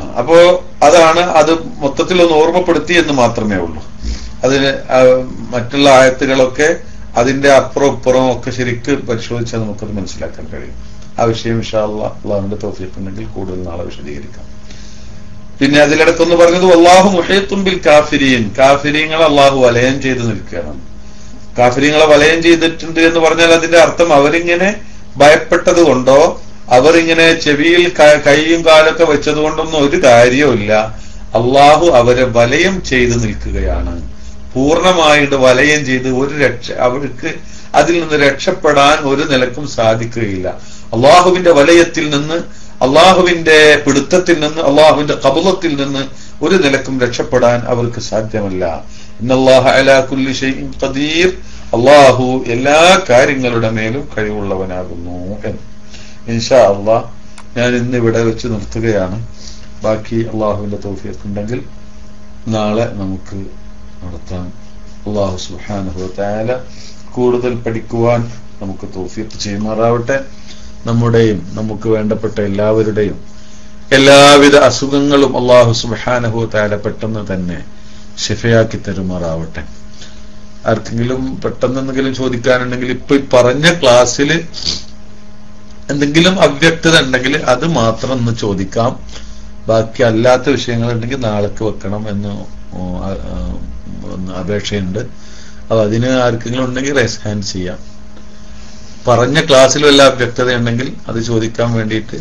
അപ്പോ അതാണ് അത് മൊത്തത്തിൽ ഒന്ന് ഓർമ്മപ്പെടുത്തി എന്ന് മാത്രമേ ഉള്ളൂ. അതിന് മറ്റുള്ള ആയത്തുകളൊക്കെ അതിന്റെ അപ്പുറം ഇപ്പുറം ഒക്കെ ശരിക്ക് പരിശോധിച്ചാൽ നമുക്കത് മനസ്സിലാക്കാൻ കഴിയും. ആ വിഷയം ഇൻഷാ അല്ലാഹ് അള്ളാഹുവിന്റെ തൗഫീഖ് ഉണ്ടെങ്കിൽ കൂടുതൽ നാളെ വിശദീകരിക്കാം. പിന്നെ അതിലിടക്കൊന്ന് പറഞ്ഞത് അല്ലാഹു മുഹീത്തുൻ ബിൽ കാഫിരീൻ, കാഫിരീങ്ങളെ അള്ളാഹു വലയം ചെയ്ത് നിൽക്കുകയാണ്. കാഫിരീങ്ങളെ വലയം ചെയ്തിട്ടുണ്ട് എന്ന് പറഞ്ഞാൽ അതിന്റെ അർത്ഥം അവരിങ്ങനെ ഭയപ്പെട്ടത് കൊണ്ടോ അവരിങ്ങനെ ചെവിയിൽ കൈയും കാലൊക്കെ വെച്ചത് കൊണ്ടൊന്നും ഒരു കാര്യവുമില്ല. അള്ളാഹു അവരെ വലയം ചെയ്ത് നിൽക്കുകയാണ്. പൂർണ്ണമായിട്ട് വലയം ചെയ്ത് അവർക്ക് അതിൽ നിന്ന് രക്ഷപ്പെടാൻ ഒരു നിലക്കും സാധിക്കുകയില്ല. അള്ളാഹുവിന്റെ വലയത്തിൽ നിന്ന്, അള്ളാഹുവിന്റെ പിടുത്തത്തിൽ നിന്ന്, അള്ളാഹുവിന്റെ ഖബളത്തിൽ നിന്ന് ഒരു നിലക്കും രക്ഷപ്പെടാൻ അവർക്ക് സാധ്യമല്ല. ഇന്നല്ലാഹ അലാ കുല്ലി ഷൈഇൻ ഖദീർ, അള്ളാഹു എല്ലാ കാര്യങ്ങളുടെ മേലും കഴിവുള്ളവനാകുന്നു എന്ന്. ഇൻഷാ അള്ളാഹ് ഞാൻ ഇന്ന് ഇവിടെ വെച്ച് നിർത്തുകയാണ്. ബാക്കി അള്ളാഹുവിന്റെ തൗഫീഖ് ഉണ്ടെങ്കിൽ നാളെ നമുക്ക് നടത്താം. അള്ളാഹു സുബ്ഹാനഹു വ തആല കൂടുതൽ പഠിക്കുവാൻ നമുക്ക് തൗഫീഖ് ചെയ്യുമാറാവട്ടെ. നമ്മുടെയും നമുക്ക് വേണ്ടപ്പെട്ട എല്ലാവരുടെയും എല്ലാവിധ അസുഖങ്ങളും അള്ളാഹു സുബ്ഹാനഹു വ തആല പെട്ടെന്ന് തന്നെ ശിഫയാക്കി തരുമാറാവട്ടെ. ആർക്കെങ്കിലും പെട്ടെന്ന് എന്തെങ്കിലും ചോദിക്കാനുണ്ടെങ്കിൽ ഇപ്പൊ ഈ പറഞ്ഞ ക്ലാസ്സിൽ എന്തെങ്കിലും അവ്യക്തത ഉണ്ടെങ്കിൽ അത് മാത്രം ഒന്ന് ചോദിക്കാം. ബാക്കി അല്ലാത്ത വിഷയങ്ങൾ ഉണ്ടെങ്കിൽ നാളേക്ക് വെക്കണം എന്ന് അപേക്ഷയുണ്ട്. അപ്പൊ അതിന് ആർക്കെങ്കിലും ഉണ്ടെങ്കിൽ റൈസ് ഹാൻഡ് ചെയ്യാം. പറഞ്ഞ ക്ലാസ്സിൽ വല്ല അവ്യക്തത ഉണ്ടെങ്കിൽ അത് ചോദിക്കാൻ വേണ്ടിയിട്ട്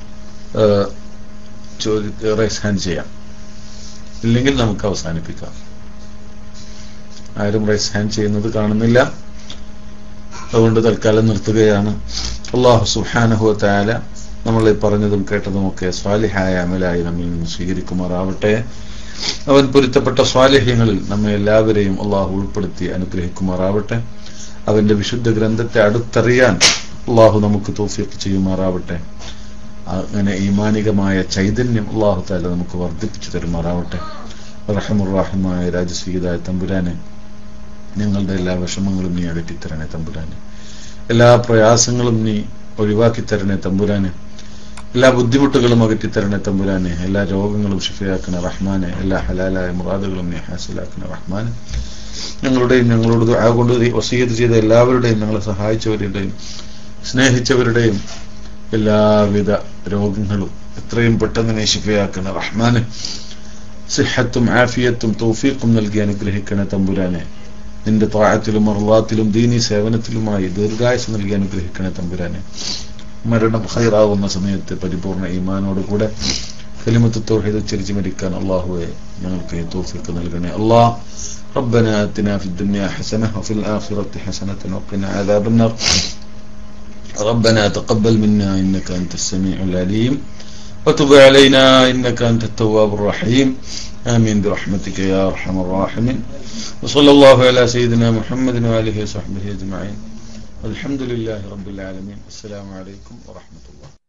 റൈസ് ഹാൻഡ് ചെയ്യാം. ഇല്ലെങ്കിൽ നമുക്ക് അവസാനിപ്പിക്കാം. ആരും റൈസ് ഹാൻഡ് ചെയ്യുന്നത് കാണുന്നില്ല. അതുകൊണ്ട് തൽക്കാലം നിർത്തുകയാണ്. അല്ലാഹു സുബ്ഹാനഹു വ തആല നമ്മൾ പറഞ്ഞതും കേട്ടതുമൊക്കെ സ്വാലിഹായ അമലായി നമ്മിൽ നിന്ന് സ്വീകരിക്കുമാറാവട്ടെ. അവൻ പൊരുത്തപ്പെട്ട സ്വാലിഹ്യങ്ങളിൽ നമ്മെ എല്ലാവരെയും അള്ളാഹു ഉൾപ്പെടുത്തി അനുഗ്രഹിക്കുമാറാവട്ടെ. അവന്റെ വിശുദ്ധ ഗ്രന്ഥത്തെ അടുത്തറിയാൻ അള്ളാഹു നമുക്ക് തൗഫീഖ് ചെയ്യുമാറാവട്ടെ. അങ്ങനെ ഈമാനികമായ ചൈതന്യം അള്ളാഹു തആല നമുക്ക് വർദ്ധിപ്പിച്ചു തരുമാറാവട്ടെ. റഹ്മുർ റഹീമായ രാജസീതായ തമ്പുരാനെ, ഞങ്ങളുടെ എല്ലാ വിഷമങ്ങളും നീ അകറ്റിത്തരണേ തമ്പുരാനെ. എല്ലാ പ്രയാസങ്ങളും നീ ഒഴിവാക്കി തരണേ തമ്പുരാനെ. എല്ലാ ബുദ്ധിമുട്ടുകളും അകറ്റിത്തരണേ തമ്പുരാനെ. എല്ലാ രോഗങ്ങളും ശിഫയാക്കണേ റഹ്മാനെ. എല്ലാ ഹലാലായ മുറാദുകളും നീ ഹാസിലാക്കണേ റഹ്മാനെ. ഞങ്ങളുടെയും ഞങ്ങളോട് ദുആ കൊണ്ട് വസിയത്ത് ചെയ്ത എല്ലാവരുടെയും, ഞങ്ങളെ സഹായിച്ചവരുടെയും സ്നേഹിച്ചവരുടെയും എല്ലാവിധ രോഗങ്ങളും എത്രയും പെട്ടെന്ന് നീ ശിഫയാക്കണേ റഹ്മാനെ. സിഹത്തും ആഫിയത്തും തൗഫീഖും നൽകി അനുഗ്രഹിക്കണേ തമ്പുരാനെ. നിന്റെ ത്വാഅത്തിലും മർളാത്തിലും ദീനി സേവനത്തിലുമായി ദീർഘായുസ്സ് നൽകി അനുഗ്രഹിക്കണേ തമ്പുരാനെ. മരണം ഖൈറാവുന്ന സമയത്ത് പരിപൂർണ ഈമാനോടുകൂടെ കലിമത്ത് തൗഹീദ് ഉച്ചരിച്ച് മരിക്കാൻ അല്ലാഹുവേ ഞങ്ങൾക്ക് തൗഫീഖ് നൽകണേ. അല്ലാഹ് ربنا آتنا في الدنيا حسنة وفي الآخرة حسنة وقنا عذاب النار. ربنا تقبل منا إنك أنت السميع العليم وتب علينا إنك أنت التواب الرحيم. آمين برحمتك يا أرحم الراحمين. وصلى الله على سيدنا محمد وآله وصحبه أجمعين. الحمد لله رب العالمين. السلام عليكم ورحمة الله.